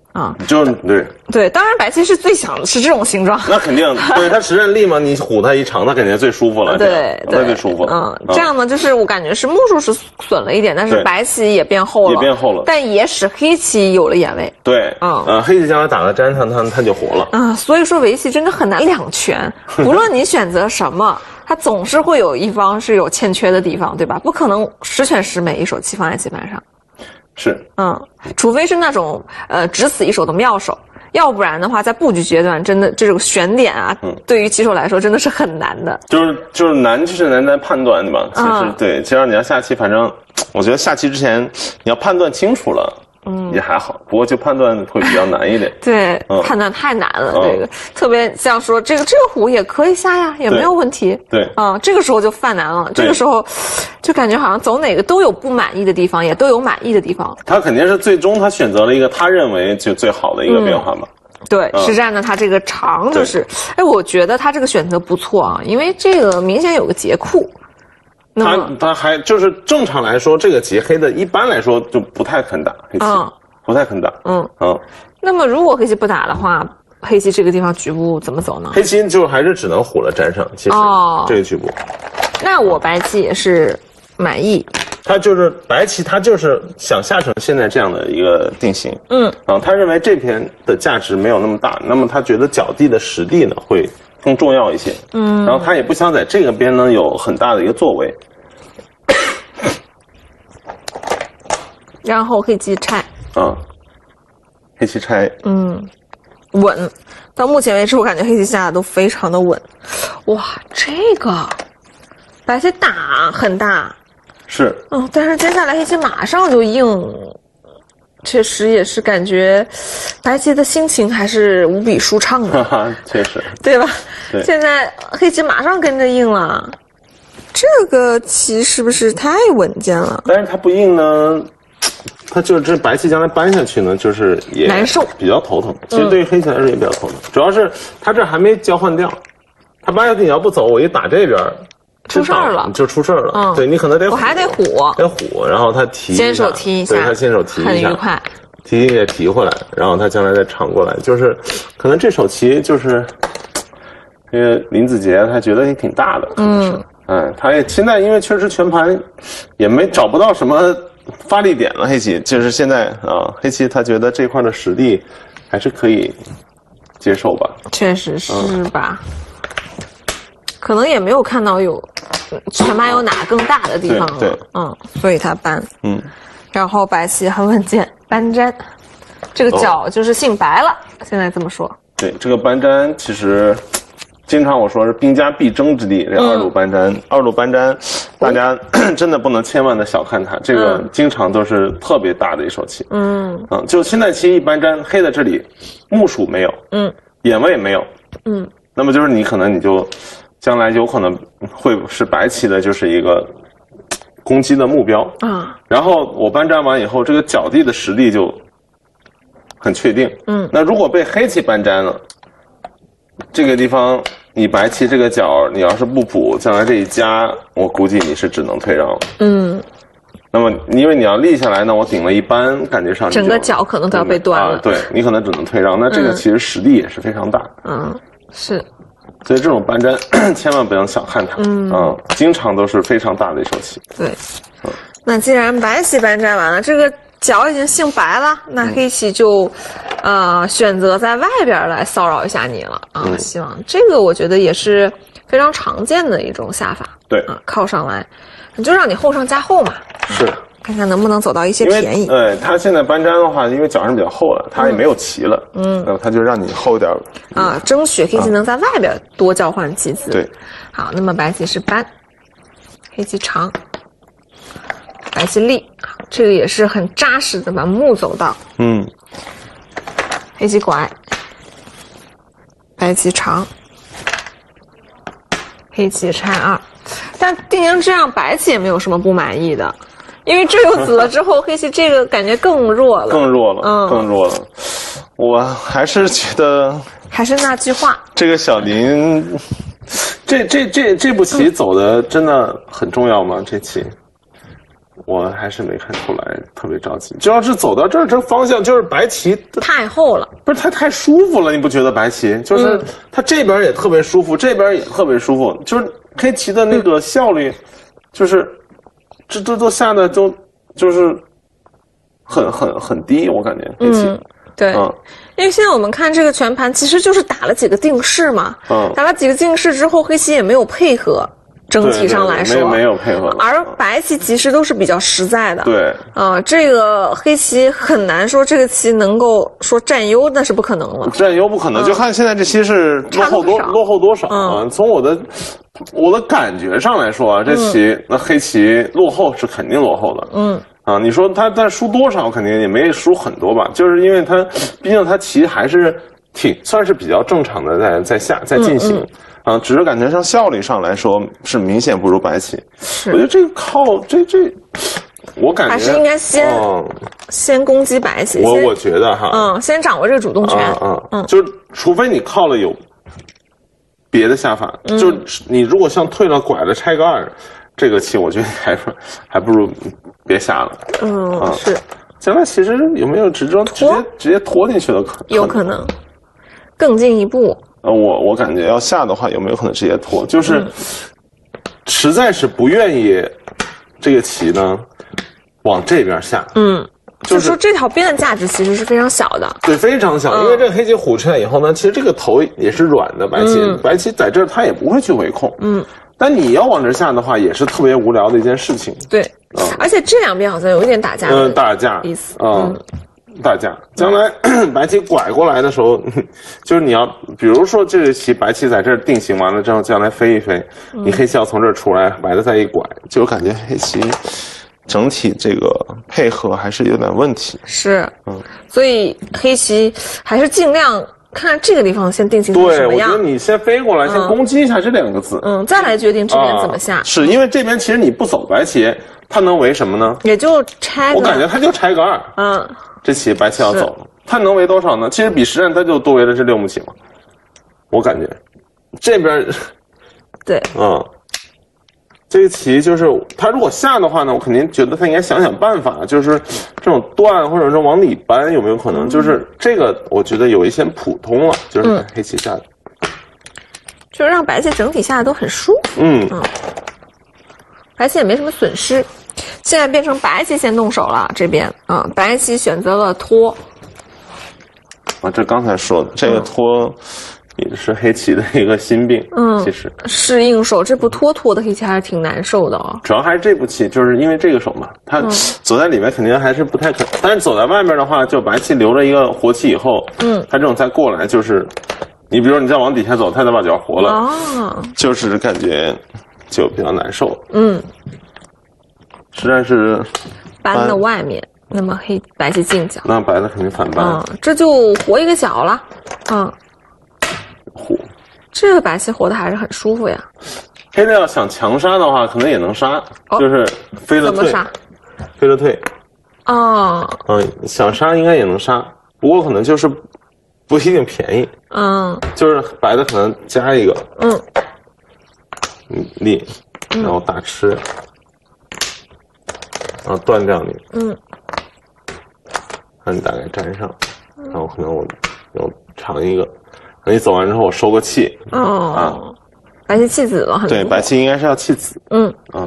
啊， 就是对对，当然白棋是最想是这种形状， 那肯定，对它实战力嘛，你唬它一长，它肯定最舒服了， 对， 对，最舒服了。 嗯，这样呢，就是我感觉是木数是损了一点，但是白棋也变厚了， 也变厚了， 但也使黑棋有了眼位。 对，嗯，呃，黑棋将来打个粘，它它它就活了啊。所以说围棋真的很难两全，无论你选择什么，它总是会有一方是有欠缺的地方，对吧？不可能十全十美一手棋放在棋盘上。 是， 嗯，除非是那种呃只死一手的妙手，要不然的话，在布局阶段，真的这种选点啊，嗯、对于棋手来说真的是很难的。 就是就是难，就是难在判断，对吧？其实、嗯、对，其实你要下棋，反正我觉得下棋之前你要判断清楚了。嗯，也还好，不过就判断会比较难一点。 对、嗯，判断太难了，嗯、这个特别像说这个这个虎也可以下呀，也没有问题。 对， 啊、嗯，这个时候就犯难了。这个时候就感觉好像走哪个都有不满意的地方，也都有满意的地方。 他肯定是最终他选择了一个他认为就最好的一个变化嘛。 嗯、对，实战呢，他这个长就是，哎，我觉得他这个选择不错啊，因为这个明显有个劫库。 他他还就是正常来说，这个劫黑的一般来说就不太肯打黑棋，嗯、不太肯打。 嗯嗯。那么如果黑棋不打的话，黑棋这个地方局部怎么走呢？ 黑棋就还是只能虎了粘上。其实、哦、这个局部。 那我白棋也是满意。 他就是白棋，他就是想下成现在这样的一个定型。嗯。啊，他认为这边的价值没有那么大，那么他觉得角地的实地呢会更重要一些。嗯。然后他也不想在这个边呢有很大的一个作为。 然后黑棋拆， 啊，黑棋拆， 嗯，稳。到目前为止，我感觉黑棋下的都非常的稳。哇，这个白棋打很大， 是， 嗯，但是接下来黑棋马上就硬，确实也是感觉白棋的心情还是无比舒畅的， 哈哈，确实， 对吧？对，现在黑棋马上跟着硬了，这个棋是不是太稳健了？ 但是它不硬呢。他就是这白棋将来搬下去呢，就是也难受， 比较头疼。其实对于黑棋来说也比较头疼，嗯、主要是他这还没交换掉，他搬下去你要不走，我一打这边出事儿了， 就出事儿了。嗯，对你可能得我还得虎， 得虎，然后他提先手提一下， 对他先手提一下， 很愉快， 提也提回来，然后他将来再长过来，就是可能这手棋就是因为林子杰他觉得也挺大的，嗯，哎，他也现在因为确实全盘也没找不到什么。发力点了，黑棋就是现在啊，黑棋他觉得这块的实力还是可以接受吧？ 确实是吧？嗯、可能也没有看到有全盘有哪更大的地方了， 对对嗯，所以他搬， 嗯， 然后白棋很稳健，搬粘，这个角就是姓白了，哦、现在这么说。 对，这个搬粘其实。经常我说是兵家必争之地，这二路搬粘，嗯、二路搬粘，大家、嗯、真的不能千万的小看它，这个经常都是特别大的一手棋。嗯嗯，就现在棋一搬粘，黑的这里目数没有，嗯，眼位没有，嗯，那么就是你可能你就将来有可能会是白棋的，就是一个攻击的目标啊。然后我搬粘完以后，这个角地的实力就很确定。嗯，那如果被黑棋搬粘了。这个地方，你白棋这个角，你要是不补，将来这一夹，我估计你是只能退让了。嗯。那么，因为你要立下来呢，我顶了一扳，感觉上整个角可能都要被断了。 啊、对你可能只能退让，那这个其实实力也是非常大。 嗯，是。 所以这种搬粘千万不要小看它。嗯。啊，经常都是非常大的一手棋。 对。嗯、那既然白棋搬粘完了，这个。角已经姓白了，那黑棋就，嗯、呃，选择在外边来骚扰一下你了啊！嗯、希望这个我觉得也是非常常见的一种下法。 对啊，靠上来，就让你后上加后嘛。 是， 看看能不能走到一些便宜。 对，他现在搬粘的话，因为角上比较厚了，他也没有棋了，嗯，那么他就让你厚点啊，争取黑棋能在外边多交换棋子。 对， 好，那么白棋是搬，黑棋长。白棋立，这个也是很扎实的把目走到。嗯。黑棋拐，白棋长，黑棋拆二。但定成这样，白棋也没有什么不满意的，因为这又子了之后，黑棋这个感觉更弱了， 更弱了，嗯，更弱了。我还是觉得， 还是那句话， 这个小林，这这这这步棋走的真的很重要吗？这棋？ 我还是没看出来特别着急。就要是走到这儿，这方向就是白棋太厚了， 不是它太舒服了，你不觉得白棋就是、嗯、它这边也特别舒服，这边也特别舒服，就是黑棋的那个效率，嗯、就是这这都下的都就是很很很低，我感觉黑棋。 嗯对、嗯，因为现在我们看这个全盘，其实就是打了几个定式嘛，嗯，打了几个定式之后，黑棋也没有配合，整体上来说， 对对对没有没有配合， 而白棋其实都是比较实在的， 对， 啊、呃，这个黑棋很难说这个棋能够说占优，那是不可能了， 占优不可能，嗯、就看现在这棋是落后多落后多少啊、嗯？从我的我的感觉上来说啊，这棋、嗯、那黑棋落后是肯定落后的，嗯。啊，你说他他输多少，肯定也没输很多吧？就是因为他，毕竟他棋还是挺算是比较正常的在在下在进行，嗯嗯、啊，只是感觉上效率上来说是明显不如白棋。我觉得这个靠这这，我感觉还是应该先、嗯、先攻击白棋。 我我觉得哈， 嗯，先掌握这个主动权。 嗯嗯嗯，就是除非你靠了有别的下法，嗯、就你如果像退了拐了拆个二。这个棋我觉得还是还不如别下了。 嗯，啊、是。 将来其实有没有直接直接直接拖进去的可能？ 有可能，更进一步。 呃，我我感觉要下的话，有没有可能直接拖？就是、嗯、实在是不愿意这个棋呢往这边下。 嗯，就是说这条边的价值其实是非常小的。 对，非常小，嗯、因为这个黑棋虎出来以后呢，其实这个头也是软的，白棋、嗯、白棋在这儿它也不会去围控。嗯。但你要往这下的话，也是特别无聊的一件事情。 对，嗯、而且这两边好像有一点打架的嗯，打架意思。 嗯，打架。将来、嗯、白棋拐过来的时候，就是你要，比如说这个棋白棋在这儿定型完了之后，将来飞一飞，嗯、你黑棋要从这儿出来，白的再一拐，就感觉黑棋整体这个配合还是有点问题。 是，嗯，所以黑棋还是尽量。看看这个地方先定型成什么样？ 对，我觉得你先飞过来，嗯、先攻击一下这两个字， 嗯，再来决定这边怎么下。啊、 是因为这边其实你不走白棋，它能围什么呢？ 也就拆个。 我感觉它就拆个二。嗯，这棋白棋要走了，它能围多少呢？其实比实战它就多围了这六目棋嘛。我感觉这边， 对， 嗯。这个棋就是他如果下的话呢，我肯定觉得他应该想想办法，就是这种断或者说往里扳有没有可能？嗯、就是这个我觉得有一些普通了，就是黑棋下的， 嗯、就让白棋整体下的都很舒服。嗯嗯，白棋也没什么损失。现在变成白棋先动手了，这边啊、嗯，白棋选择了拖。 啊，这刚才说的这个拖。嗯也是黑棋的一个心病，嗯，其实适应手这步拖拖的黑棋还是挺难受的哦。 主要还是这步棋，就是因为这个手嘛，它走在里面肯定还是不太可，但是走在外面的话，就白棋留了一个活棋以后，嗯，它这种再过来就是，你比如说你再往底下走，它再把角活了，哦，就是感觉就比较难受，嗯，实在是扳了外面，那么黑白棋进角， 那白的肯定反扳， 嗯，这就活一个角了，嗯。 活， 这个白棋活的还是很舒服呀。 黑的要想强杀的话，可能也能杀，哦、就是飞了退， 怎么杀？ 飞了退。 哦， 嗯，想杀应该也能杀，不过可能就是不一定便宜。嗯，就是白的可能加一个，嗯，立，然后打吃，然后断掉你，嗯，让你大概粘上，然后可能我又长一个。你走完之后，我收个气。 哦，啊，白棋弃子了，很对，白棋应该是要弃子。嗯啊，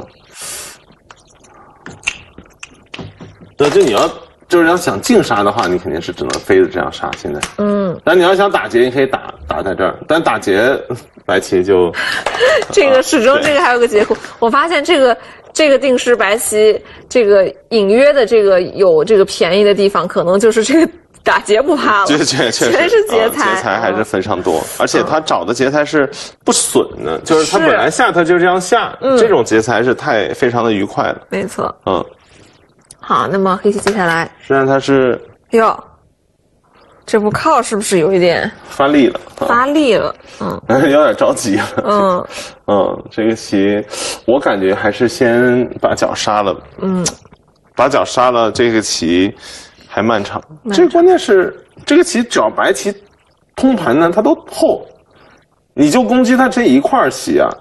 对，就你要就是要想净杀的话，你肯定是只能飞着这样杀。现在，嗯，但你要想打劫，你可以打打在这儿，但打劫白棋就这个始终这个还有个结果。我发现这个这个定式白棋这个隐约的这个有这个便宜的地方，可能就是这个。打劫不怕了， 确确确全是劫财、 啊，劫财还是非常多，嗯、而且他找的劫财是不损的，嗯、就是他本来下他就这样下，嗯、这种劫财是太非常的愉快了。 没错，嗯，好，那么黑棋接下来， 实际上他是哟，这步靠是不是有一点发力了？ 发力了，嗯， 有点着急了，嗯嗯，这个棋我感觉还是先把角杀了，嗯，把角杀了，这个棋。还漫长，这个关键是这个棋只要白棋通盘呢，它都厚，你就攻击它这一块棋啊，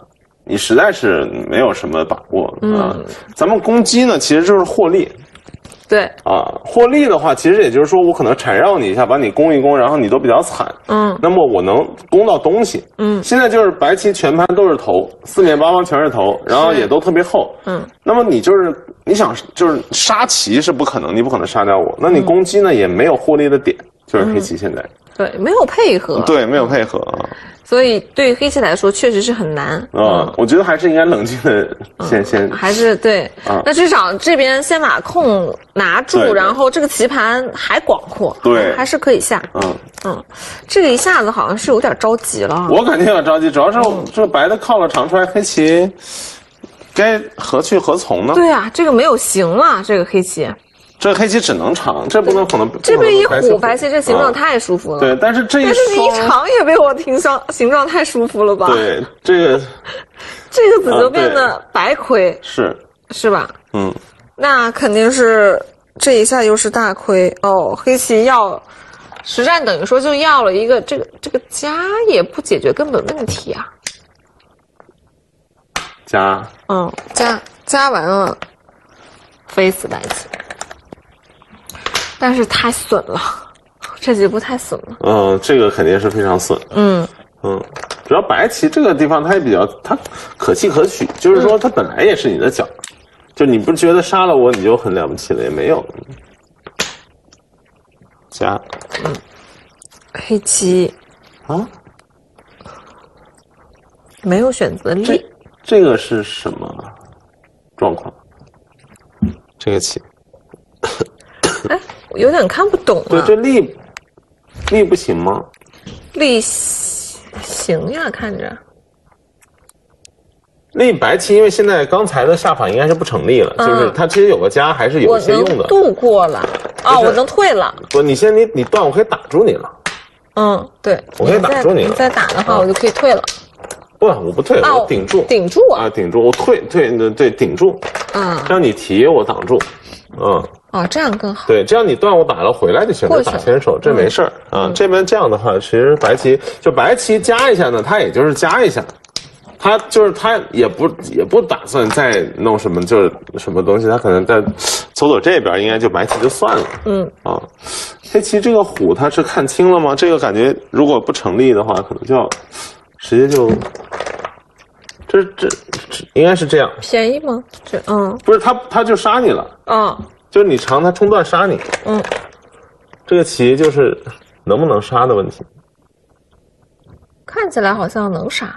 你实在是没有什么把握。嗯、啊，咱们攻击呢，其实就是获利。 对啊，获利的话，其实也就是说我可能缠绕你一下，把你攻一攻，然后你都比较惨。嗯，那么我能攻到东西。嗯，现在就是白棋全盘都是头，四面八方全是头，然后也都特别厚。嗯，那么你就是你想就是杀棋是不可能，你不可能杀掉我。那你攻击呢、嗯、也没有获利的点，就是黑棋现在。 对，没有配合。 对，没有配合。 所以对于黑棋来说，确实是很难。 嗯，我觉得还是应该冷静的先、嗯、先。 还是对。嗯。那至少这边先把空拿住，然后这个棋盘还广阔， 对， 还是可以下。嗯嗯，这个一下子好像是有点着急了。 我感觉有点着急，主要是这个白的靠了长出来，黑棋该何去何从呢？ 对啊，这个没有形了，这个黑棋。 这个黑棋只能长，这不能可能。 这边一虎，白棋这形状太舒服了。 啊、对，但是这一但是你一长也被我形状形状太舒服了吧？ 对，这个这个子就变得白亏，啊、 是是吧？ 嗯， 那肯定是这一下又是大亏哦。黑棋要实战等于说就要了一个这个这个加也不解决根本问题啊。 加， 嗯，加加完了，飞死白棋。但是太损了，这几步太损了。 嗯，这个肯定是非常损。 嗯嗯，主要白棋这个地方它也比较，它可弃可取，就是说它本来也是你的角，嗯、就你不觉得杀了我你就很了不起了，也没有。加， 嗯，黑棋啊， 没有选择力。 这这个是什么状况？这个棋。 哎，我有点看不懂啊。 对，这力力不行吗？ 力行呀，看着。 力白棋，因为现在刚才的下法应该是不成立了，嗯、就是它其实有个加还是有一些用的。 我能度过了啊、哦，我能退了。 不，你先你你断，我可以打住你了。 嗯，对， 我可以打住你了。 你再打的话，我就可以退了。 不，我不退， 啊、 我顶住。 顶住啊！ 啊，顶住，我退退对对顶住。 嗯， 让你提，我挡住。嗯。 哦，这样更好。 对，这样你断我打了回来就行了，打先手，这没事儿、嗯、啊。这边这样的话，其实白棋就白棋加一下呢，它也就是加一下，它就是它也不也不打算再弄什么，就是什么东西，它可能再走走这边，应该就白棋就算了。嗯啊，黑棋这个虎它是看清了吗？这个感觉如果不成立的话，可能就要直接就。这这这应该是这样。 便宜吗？这嗯， 不是他他就杀你了。 嗯。 就是你长，他冲断杀你。嗯，这个棋就是能不能杀的问题。 看起来好像能杀。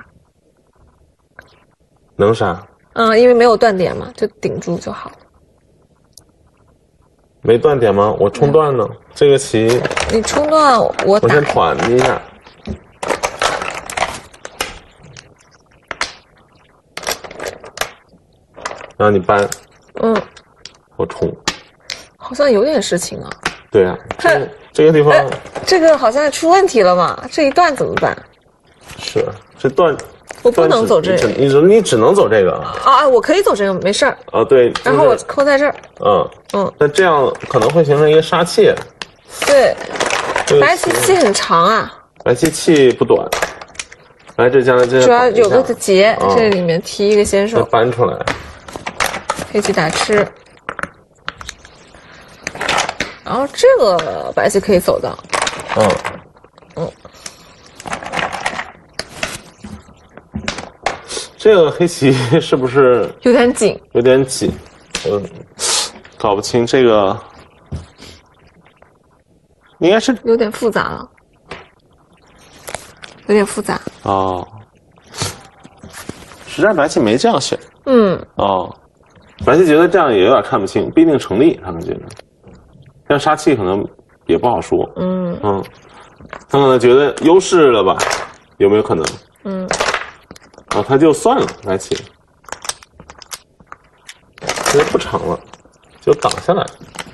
能杀。 嗯，因为没有断点嘛，就顶住就好了。 没断点吗？我冲断呢？嗯、这个棋。 你冲断我打。 我先团一下。然后你搬。嗯。我冲。 好像有点事情啊。 对啊，这这个地方、呃， 这个好像出问题了嘛？这一段怎么办？ 是，这段我不能走这个， 你只你只能走这个啊啊！我可以走这个，没事儿。 啊，对。 然后我扣在这儿。 嗯嗯，那这样可能会形成一个杀气。 对，白棋气很长啊。 白棋气不短。来，这将来这主要有个结，嗯、这里面提一个先手， 搬出来。 黑棋打吃。然后这个白棋可以走到， 嗯嗯， 这个黑棋是不是有点紧？ 有点紧，我搞不清这个，应该是有点复杂了，有点复杂哦。实战白棋没这样选， 嗯， 哦，白棋觉得这样也有点看不清，不一定成立，他们觉得。像杀气可能也不好说， 嗯嗯，他可能觉得优势了吧，有没有可能？ 嗯， 啊，他就算了，白棋，觉得不长了，就挡下来，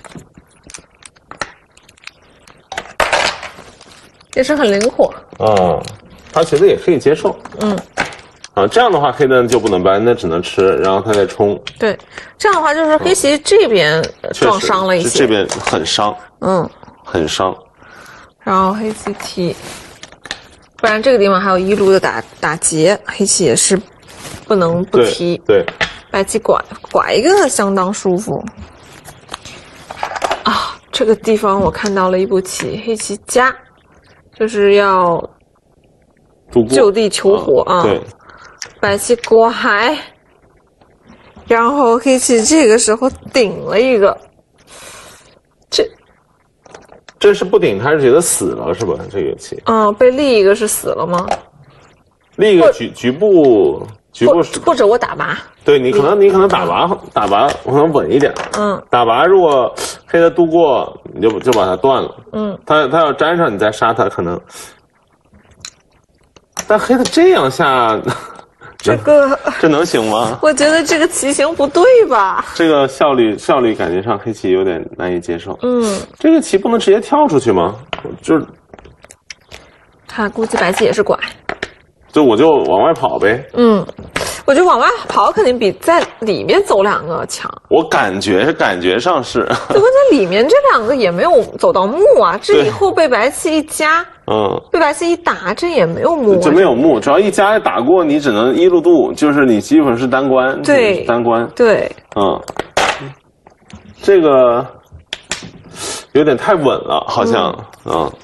也是很灵活。 哦，他觉得也可以接受， 嗯。 啊，这样的话黑的就不能搬，那只能吃，然后他再冲。 对，这样的话就是黑棋这边撞伤了一些， 这边很伤， 嗯， 很伤。 然后黑棋提，不然这个地方还有一路的打打劫，黑棋也是不能不提。 对，对白棋拐拐一个相当舒服。啊，这个地方我看到了一步棋，黑棋夹，就是要就地求活啊。 对， 白棋拐，然后黑棋这个时候顶了一个，这这是不顶，他是觉得死了是吧？这个棋， 嗯，被立一个是死了吗？ 立一个局局部局部， 或者我打拔。 对你可能你可能打拔打拔可能稳一点， 嗯， 打拔如果黑的渡过，你就就把它断了， 嗯， 他他要粘上你再杀他可能，但黑的这样下， 这个这能行吗？ 我觉得这个棋形不对吧？ 这个效率效率感觉上黑棋有点难以接受， 嗯， 这个棋不能直接跳出去吗？就是他估计白棋也是拐， 就我就往外跑呗， 嗯。我觉得往外跑肯定比在里面走两个强。 我感觉是感觉上是。 对，关键里面这两个也没有走到目啊，这以后被白棋一夹，嗯，被白棋一打，这也没有目、啊， 就没有目。只要一夹打过，你只能一路渡，就是你基本是单关， 对， 单关， 对， 嗯，这个有点太稳了，好像，嗯。嗯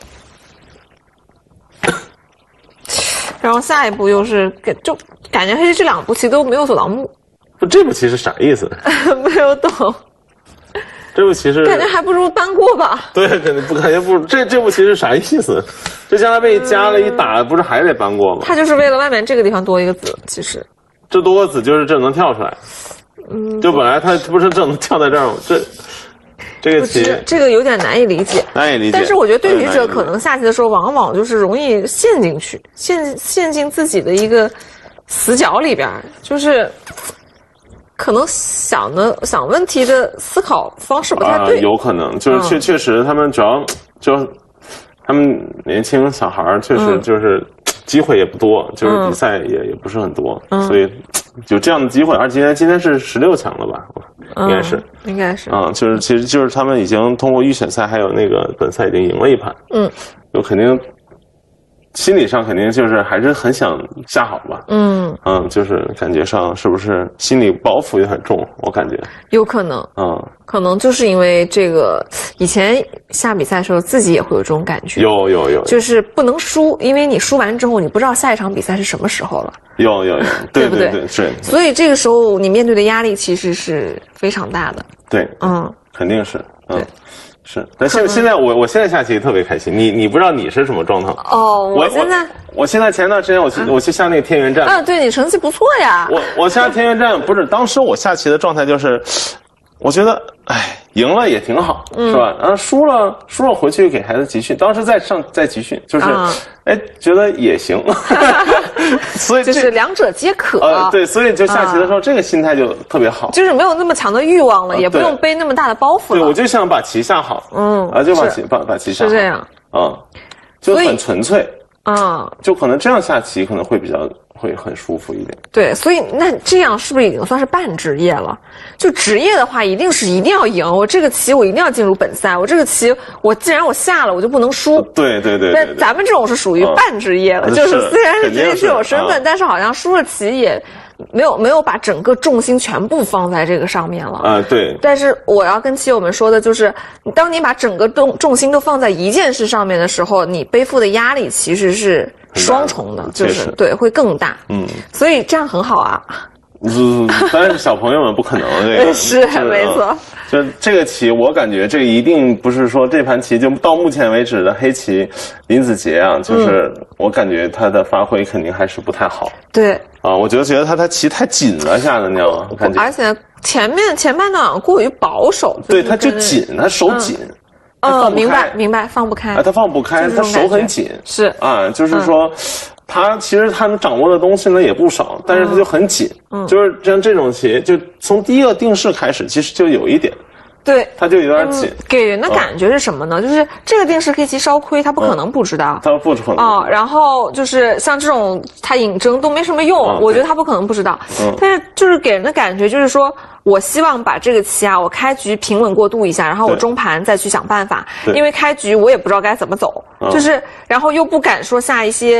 然后下一步又是给就感觉黑这两步棋都没有走到目， 不，这步棋是啥意思？ 没有懂。 这步棋是感觉还不如搬过吧？ 对，肯定不感觉不如这这步棋是啥意思？这将来被夹了一打，不是还得搬过吗？ 他就是为了外面这个地方多一个子，其实这多个子就是这能跳出来，嗯，就本来他不是这能跳在这儿吗？这。这个棋， 这个有点难以理解， 难以理解。 但是我觉得对局者可能下棋的时候，往往就是容易陷进去，陷陷进自己的一个死角里边，就是可能想的想问题的思考方式不太对。 啊、有可能就是确、嗯、确实他们主要就他们年轻小孩确实就是机会也不多，就是比赛也、嗯、也不是很多，嗯、所以有这样的机会。而今天今天是十六强了吧？应该是， 嗯、应该是啊、嗯，就是其实就是他们已经通过预选赛还有那个本赛已经赢了一盘，嗯，就肯定心理上肯定就是还是很想下好吧，嗯嗯，就是感觉上是不是心理包袱也很重？我感觉有可能，嗯，可能就是因为这个以前下比赛的时候自己也会有这种感觉， 有有有， 就是不能输，因为你输完之后你不知道下一场比赛是什么时候了。 有有有，对对不对？ 对对，是。 所以这个时候你面对的压力其实是非常大的。 对， 嗯， 肯定是，嗯，是。但现现在我我现在下棋特别开心，你你不知道你是什么状态？ 哦，我现在我现在前段时间我去我去下那个天元站， 啊，对你成绩不错呀。 我我下天元站不是当时我下棋的状态就是，我觉得哎赢了也挺好，是吧？然后输了输了回去给孩子集训，当时在上在集训，就是哎觉得也行。所以就是两者皆可， 呃，对，所以就下棋的时候，这个心态就特别好， 就是没有那么强的欲望了，也不用背那么大的包袱了。 对，我就想把棋下好，嗯，啊，就把棋把把棋下好， 是这样， 啊，就很纯粹， 啊， 就可能这样下棋可能会比较会很舒服一点。 对，所以那这样是不是已经算是半职业了？就职业的话，一定是一定要赢，我这个棋我一定要进入本赛，我这个棋我既然我下了，我就不能输。 对对对。 那咱们这种是属于半职业了，就是虽然是职业是有身份，但是好像输了棋也没有没有把整个重心全部放在这个上面了。 啊，对。 但是我要跟棋友们说的就是，当你把整个重重心都放在一件事上面的时候，你背负的压力其实是双重的，就是对会更大。嗯，所以这样很好啊。 嗯，但是小朋友们不可能这个是没错。 就这个棋，我感觉这一定不是说这盘棋就到目前为止的黑棋林子杰啊，就是我感觉他的发挥肯定还是不太好。 对啊，我就觉得他他棋太紧了下的，你知道吗？感觉而且前面前半段过于保守， 对，他就紧，他手紧。 嗯，明白明白，放不开。 啊，他放不开，他手很紧。 是啊，就是说。他其实他能掌握的东西呢也不少，但是他就很紧，嗯，就是像这种棋，就从第一个定式开始，其实就有一点， 对， 他就有点紧。 嗯、给人的感觉是什么呢？嗯、就是这个定式黑棋烧亏，他不可能不知道， 他不可能哦。然后就是像这种他引争都没什么用，嗯、我觉得他不可能不知道。嗯，但是就是给人的感觉就是说。我希望把这个棋啊，我开局平稳过渡一下，然后我中盘再去想办法。因为开局我也不知道该怎么走，嗯、就是然后又不敢说下一些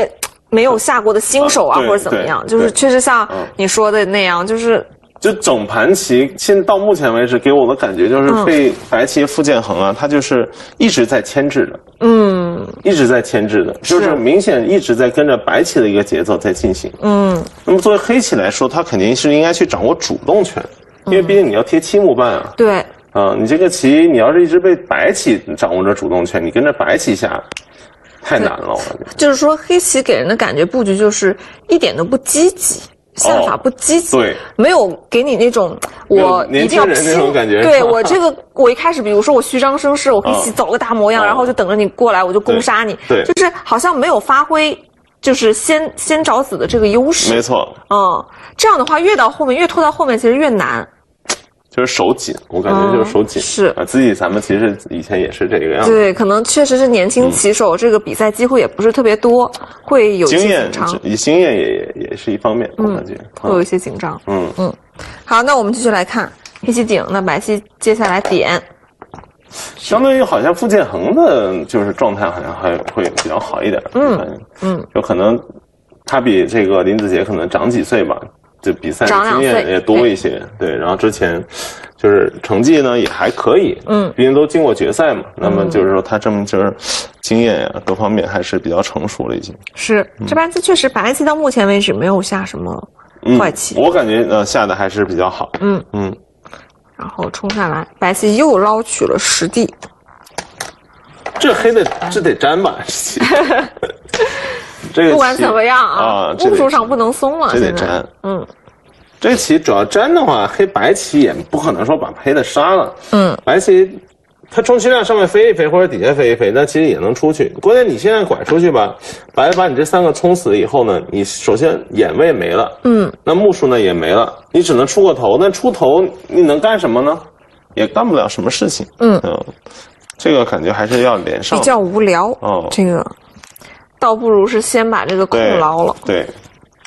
没有下过的新手啊， 啊、 或者怎么样，就是确实像你说的那样，就是就整盘棋，现到目前为止给我的感觉就是被白棋傅建恒啊，他就是一直在牵制的，嗯，一直在牵制的，就是明显一直在跟着白棋的一个节奏在进行，嗯。那么作为黑棋来说，他肯定是应该去掌握主动权，因为毕竟你要贴七目半啊， 对。 啊、呃，你这个棋，你要是一直被白棋掌握着主动权，你跟着白棋下，太难了，我感觉。就是说，黑棋给人的感觉布局就是一点都不积极，下法不积极， 哦、对， 没有给你那种我一定要拼那种感觉。 对我这个，我一开始，比如说我虚张声势，我黑棋走个大模样，哦、然后就等着你过来，我就攻杀你， 对， 对就是好像没有发挥。就是先先找子的这个优势， 没错， 嗯，这样的话越到后面越拖到后面，其实越难。 就是手紧，我感觉就是手紧、嗯、 是啊，自己咱们其实以前也是这个样子。 对，可能确实是年轻棋手，嗯、这个比赛机会也不是特别多，会有一些紧张。 以经验也也是一方面，我感觉、 嗯、会有一些紧张。 嗯嗯，好，那我们继续来看黑棋顶，那白棋接下来点。 相对于好像傅建恒的，就是状态好像还会比较好一点。 嗯嗯， 就可能他比这个林子杰可能长几岁吧。就比赛经验也多一些，对，然后之前就是成绩呢也还可以，嗯，毕竟都经过决赛嘛，那么就是说他这么就是经验呀各方面还是比较成熟了已经。 是，这盘棋确实白棋到目前为止没有下什么坏棋， 嗯、我感觉呃下的还是比较好， 嗯嗯， 然后冲上来，白棋又捞取了实地， 这黑的这得粘吧？这个不管怎么样啊， 啊步数上不能松了， 这得粘。 嗯， 这棋主要粘的话，黑白棋也不可能说把黑的杀了。 嗯， 白棋它充其量上面飞一飞或者底下飞一飞，那其实也能出去。关键你现在拐出去吧，白把你这三个冲死以后呢，你首先眼位没了， 嗯， 那目数呢也没了，你只能出个头。那出头你能干什么呢？也干不了什么事情。 嗯嗯，这个感觉还是要连上， 比较无聊。 哦， 这个。倒不如是先把这个空捞了， 对，对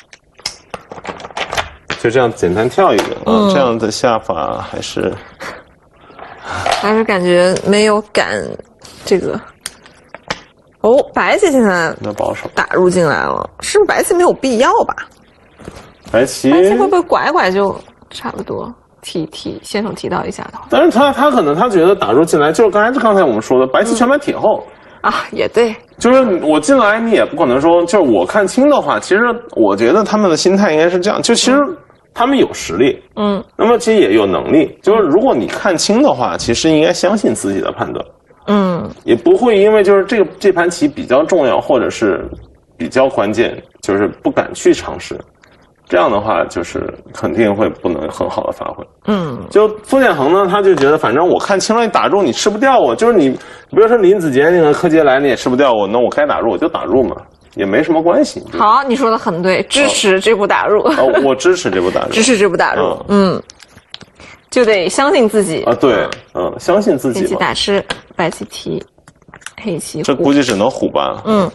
就这样简单跳一个，嗯、啊，这样的下法还是还是感觉没有赶这个。哦，白棋现在保守打入进来了，是不是白棋没有必要吧？ 白棋白棋会不会拐拐就差不多提提先手提到一下的话？ 但是他他可能他觉得打入进来就是刚才刚才我们说的白棋全盘铁后。 嗯啊，也对， 就是我进来，你也不可能说，就是我看清的话，其实我觉得他们的心态应该是这样，就其实他们有实力， 嗯， 那么其实也有能力，就是如果你看清的话，其实应该相信自己的判断， 嗯， 也不会因为就是这个这盘棋比较重要或者是比较关键，就是不敢去尝试。这样的话，就是肯定会不能很好的发挥。 嗯， 就傅建恒呢，他就觉得反正我看清了，你打入你吃不掉我，就是你，比如说林子杰那个柯洁来你也吃不掉我，那我该打入我就打入嘛，也没什么关系。 好，你说的很对，支持这步打入。 哦，我支持这步打入， 支持这步打入。嗯，嗯就得相信自己啊，对，嗯，相信自己。 黑棋打吃，白棋提，黑棋虎。 这估计只能虎吧。 嗯，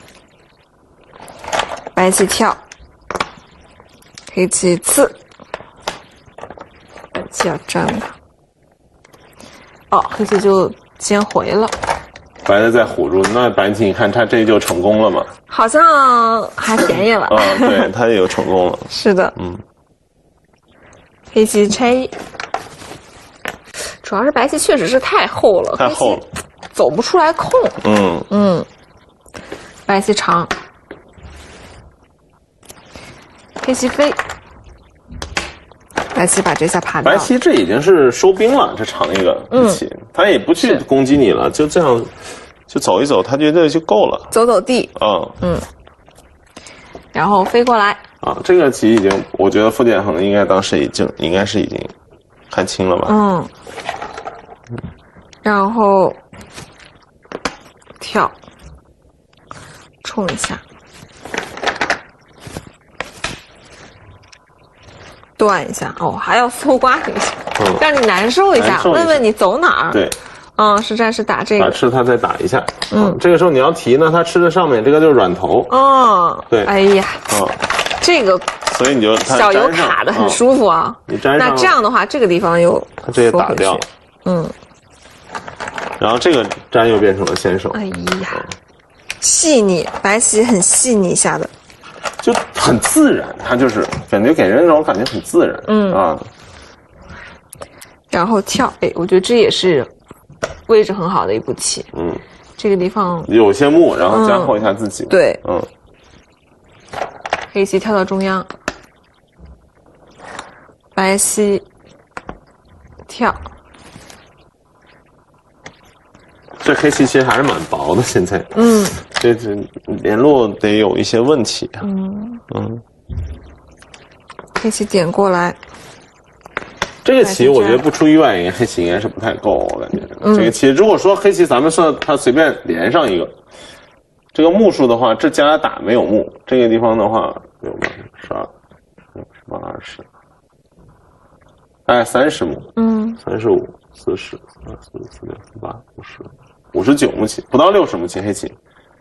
白棋跳。黑棋刺，白棋要粘它。哦，黑棋就先回了。 白的再唬住，那白棋你看他这就成功了嘛？ 好像还便宜了。 啊、哦，对，他也有成功了。 是的， 嗯。 黑棋拆，主要是白棋确实是太厚了， 太厚了， 走不出来空。 嗯嗯，白棋长。黑棋飞，白棋把这下爬掉。 白棋这已经是收兵了，这长一个一棋，嗯、他也不去攻击你了，就这样就走一走，他觉得就够了。 走走地， 嗯嗯，然后飞过来。 啊，这个棋已经，我觉得傅建恒应该当时已经应该是已经看清了吧？ 嗯，然后跳，冲一下。断一下哦，还要搜刮一下，嗯、让你难受一下，问问你走哪儿。 对， 嗯，实战是打这个， 打吃他再打一下。嗯，这个时候你要提呢，他吃的上面这个就是软头。 哦， 对， 哎呀， 哦， 这个， 所以你就小油卡的很舒服啊。 你粘上，那这样的话，这个地方又他这也打掉， 嗯， 然后这个粘又变成了先手。 哎呀，细腻，白棋很细腻下的。 就很自然，它就是感觉给人那种感觉很自然，嗯啊。 然后跳，哎，我觉得这也是位置很好的一步棋，嗯，这个地方有些目，然后加厚一下自己， 嗯、对， 嗯。 黑棋跳到中央，白棋跳。 这黑棋其实还是蛮薄的，现在。嗯，这这联络得有一些问题。嗯嗯， 黑棋点过来， 这个棋我觉得不出意外，应该黑棋应该是不太够，我感觉。嗯、这个棋如果说黑棋咱们算它随便连上一个，这个目数的话，这加打没有目，这个地方的话有吗？十二、十八、二十，大概三十目。嗯，三十五、四十、二四、四六、四八、五十。五十九目棋，不到六十目棋，黑棋。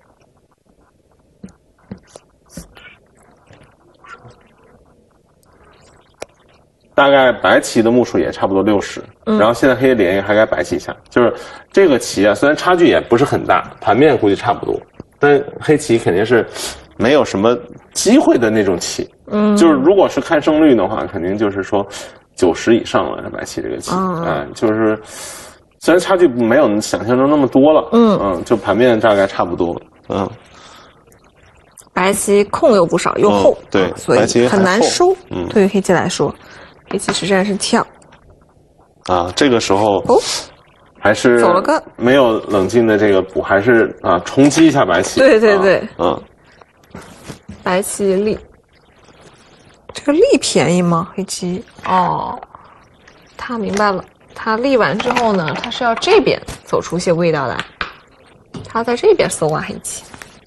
大概白棋的目数也差不多六十、嗯，然后现在黑连还该白棋下，就是这个棋啊，虽然差距也不是很大，盘面估计差不多，但黑棋肯定是没有什么机会的那种棋。嗯，就是如果是看胜率的话，肯定就是说九十以上了，白棋这个棋，嗯、呃，就是。虽然差距没有想象中那么多了，嗯嗯，就盘面大概差不多，嗯。 白棋空又不少，又厚， 嗯、对， 所以很难收。嗯，对于黑棋来说，黑棋实战是跳。 啊，这个时候哦，还是走了个没有冷静的这个补，还是啊冲击一下白棋。 对对对， 啊、嗯。 白棋力，这个力便宜吗？黑棋哦，他明白了。他立完之后呢，他是要这边走出些味道来，他在这边搜啊黑棋，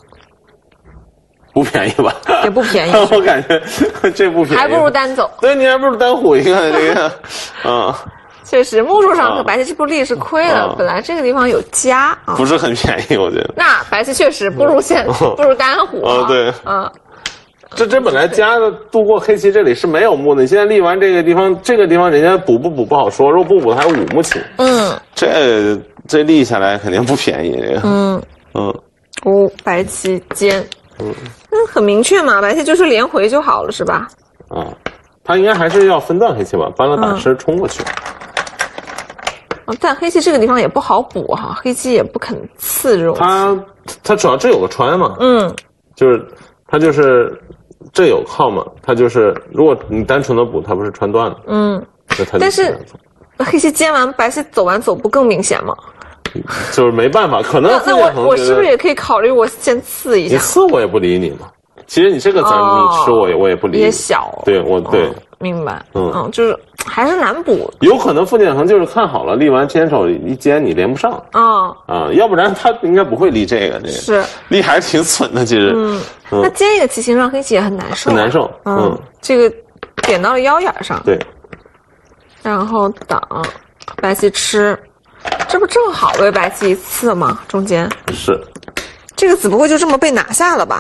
不便宜吧？ 也不便宜， 我感觉这不便宜， 还不如单走。 对，你还不如单虎一个这个，啊， 确实目数上白棋这步力是亏了，本来这个地方有加啊， 不是很便宜，我觉得。 那白棋确实不如现不如单虎啊，对， 啊。 这这本来加的度过黑棋这里是没有目的，你现在立完这个地方，这个地方人家补不补不好说，如果不补还有五目棋，嗯，这这立下来肯定不便宜，这个，嗯嗯，哦，白棋尖，嗯，那很明确嘛，白棋就是连回就好了，是吧？ 啊，他应该还是要分段黑棋吧，搬了打吃冲过去。 嗯、但黑棋这个地方也不好补哈，黑棋也不肯刺这种。 他他主要这有个穿嘛，嗯，就是他就是。这有靠嘛？它就是如果你单纯的补，它不是穿断了。嗯，那它但是黑棋尖完，白棋走完走不更明显吗？ 就是没办法，可能那我我是不是也可以考虑我先刺一下？ 你刺我也不理你嘛。其实你这个子你吃我也我也不理你。 也小。 对，我对， 明白。嗯嗯，就是还是难补。 有可能傅建恒就是看好了，立完坚手一尖你连不上。啊啊，要不然他应该不会立这个。这个是立还是挺损的，其实。嗯。 那尖一个棋形让黑棋也很难受。 很难受。 嗯，这个点到了腰眼上。 对。 然后挡，白棋吃，这不正好为白棋一刺吗？中间。 是。 这个只不过就这么被拿下了吧？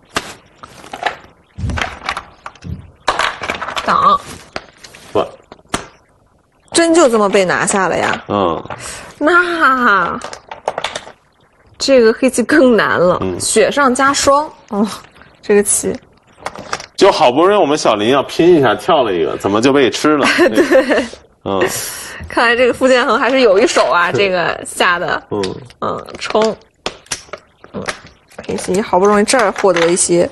挡， 不， 真就这么被拿下了呀？嗯，那这个黑棋更难了，嗯、雪上加霜。哦，这个棋就好不容易我们小林要拼一下跳了一个，怎么就被吃了？ 对，嗯，看来这个傅建恒还是有一手啊，这个下的，嗯嗯冲，嗯，黑棋好不容易这儿获得一些。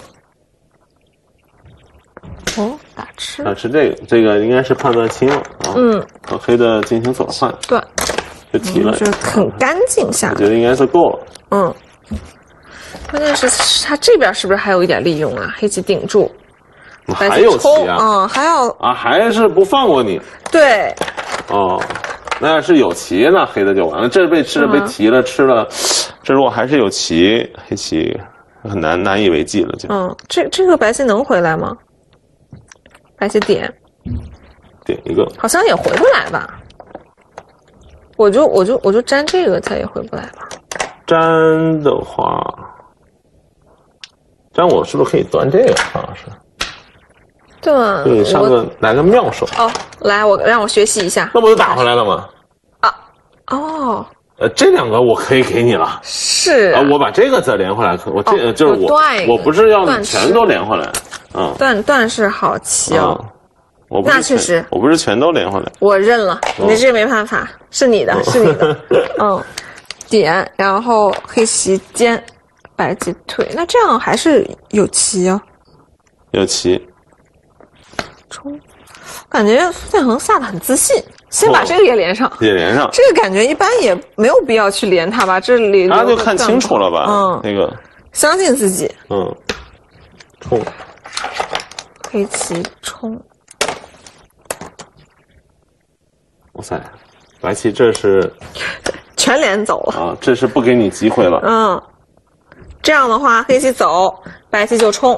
哦，打吃， 打吃这个，这个应该是判断清了啊。嗯，和黑的进行左换， 对， 就提了， 就是很干净下来。 我觉得应该是够了。 嗯，关键是他这边是不是还有一点利用啊？黑棋顶住， 还有棋啊， 嗯，还要啊，还是不放过你。 对， 哦，那要是有棋，那黑的就完了。这被吃了，被提了，吃了，这如果还是有棋，黑棋很难难以为继了就。 嗯，这这个白棋能回来吗？白棋点， 点一个， 好像也回不来吧？我就我就我就粘这个，它也回不来吧？ 粘的话，粘我是不是可以断这个？好像是， 对吗？ 对，上个来个妙手哦，来，我让我学习一下， 那不就打回来了吗？ 啊，哦， 呃，这两个我可以给你了。 是啊，我把这个字连回来，可我这、 哦、 就是我我不是要你全都连回来。嗯， 段段氏好棋哦。嗯我不是那确实， 我不是全都连回来， 我认了，你这没办法，是你的，是你的，嗯，点，然后黑棋尖，白棋退，那这样还是有棋啊， 有棋， 冲，感觉傅建恒下的很自信，先把这个也连上， 也连上， 这个感觉一般也没有必要去连它吧，这里他就看清楚了吧， 嗯， 那个相信自己， 嗯，冲， 黑棋冲。 哇塞，白棋这是全连走了啊！这是不给你机会了。 嗯，这样的话，黑棋走，白棋就冲，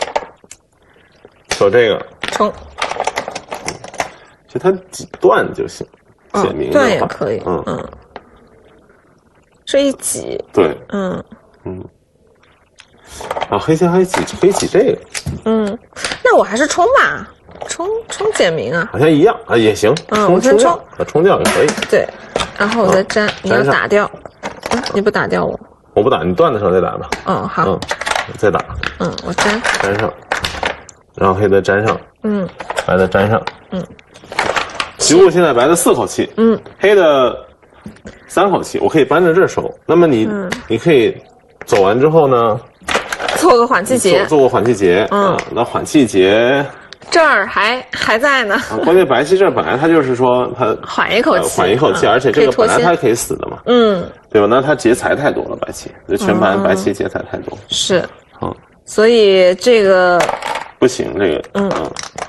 守这个冲。 其实它几段就行，写明段也可以。嗯嗯，这一挤， 对， 嗯嗯。啊，黑棋还挤黑挤这个。嗯， 那我还是冲吧。冲冲简明啊， 好像一样啊，也行。 嗯，我先冲， 啊，冲掉也可以。 对，然后我再粘，你要打掉，嗯，你不打掉我， 我不打，你断的时候再打吧。 嗯，好， 嗯，再打， 嗯，我粘， 粘上，然后黑的粘上， 嗯， 白的粘上， 嗯。 局部现在白的四口气， 嗯， 黑的三口气，我可以搬着这守。那么你，嗯、你可以走完之后呢， 做个缓气节， 做个缓气节。嗯、啊，那缓气节。 这儿还还在呢、 啊，关键白棋这本来它就是说它缓一口气， 缓、呃、一口气，嗯、而且这个本来它可以死的嘛， 嗯， 对吧？那它劫财太多了，白棋这全盘白棋劫财太多， 是，嗯，所以这个不行，这个，嗯嗯，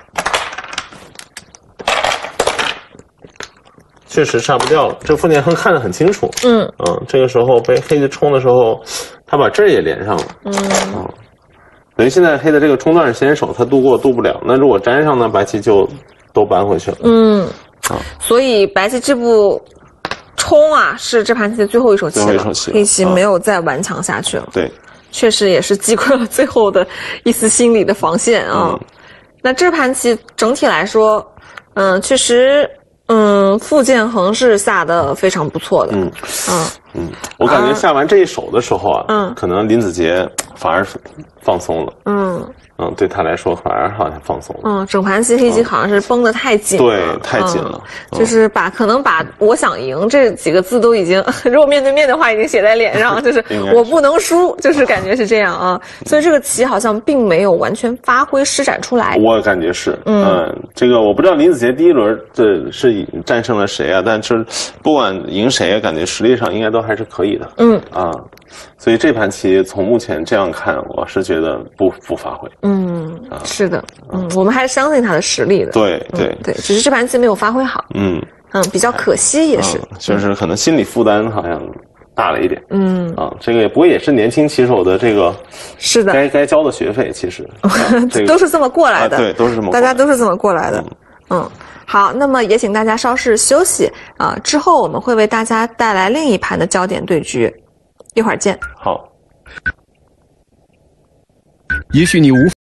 确实杀不掉了。这傅建恒看得很清楚，嗯嗯，这个时候被黑棋冲的时候，他把这儿也连上了，嗯。嗯等于现在黑的这个冲段是先手，他渡过渡不了。那如果粘上呢，白棋就都扳回去了。 嗯，啊，所以白棋这步冲啊，是这盘棋的最后一手棋了。 最后一手棋， 黑棋没有再顽强下去了。 对， 确实也是击溃了最后的一丝心理的防线啊。嗯、那这盘棋整体来说，嗯，确实，嗯，傅建恒是下的非常不错的。嗯嗯嗯，我感觉下完这一手的时候啊，嗯，可能林子杰反而放松了。嗯嗯，对他来说反而好像放松了。 嗯，整盘棋黑棋好像是绷得太紧了， 对，太紧了， 嗯、就是把可能把我想赢这几个字都已经，如果面对面的话已经写在脸上，就是我不能输，就是感觉是这样啊。所以这个棋好像并没有完全发挥施展出来。 我感觉是，嗯，嗯这个我不知道林子杰第一轮这是战胜了谁啊？但是不管赢谁，感觉实力上应该都还是可以的。嗯啊。所以这盘棋从目前这样看，我是觉得不不发挥。嗯， 啊、是的，嗯，我们还是相信他的实力的。 对对、 嗯、对，只是这盘棋没有发挥好。嗯嗯，比较可惜也是、 嗯，就是可能心理负担好像大了一点。嗯啊，这个不过也是年轻棋手的这个是的该该交的学费，其实、啊这个、 都是这么过来的。 啊、对，都是这么过来的， 大家都是这么过来的。嗯。嗯好，那么也请大家稍事休息啊、呃，之后我们会为大家带来另一盘的焦点对局，一会儿见。 好。 也许你无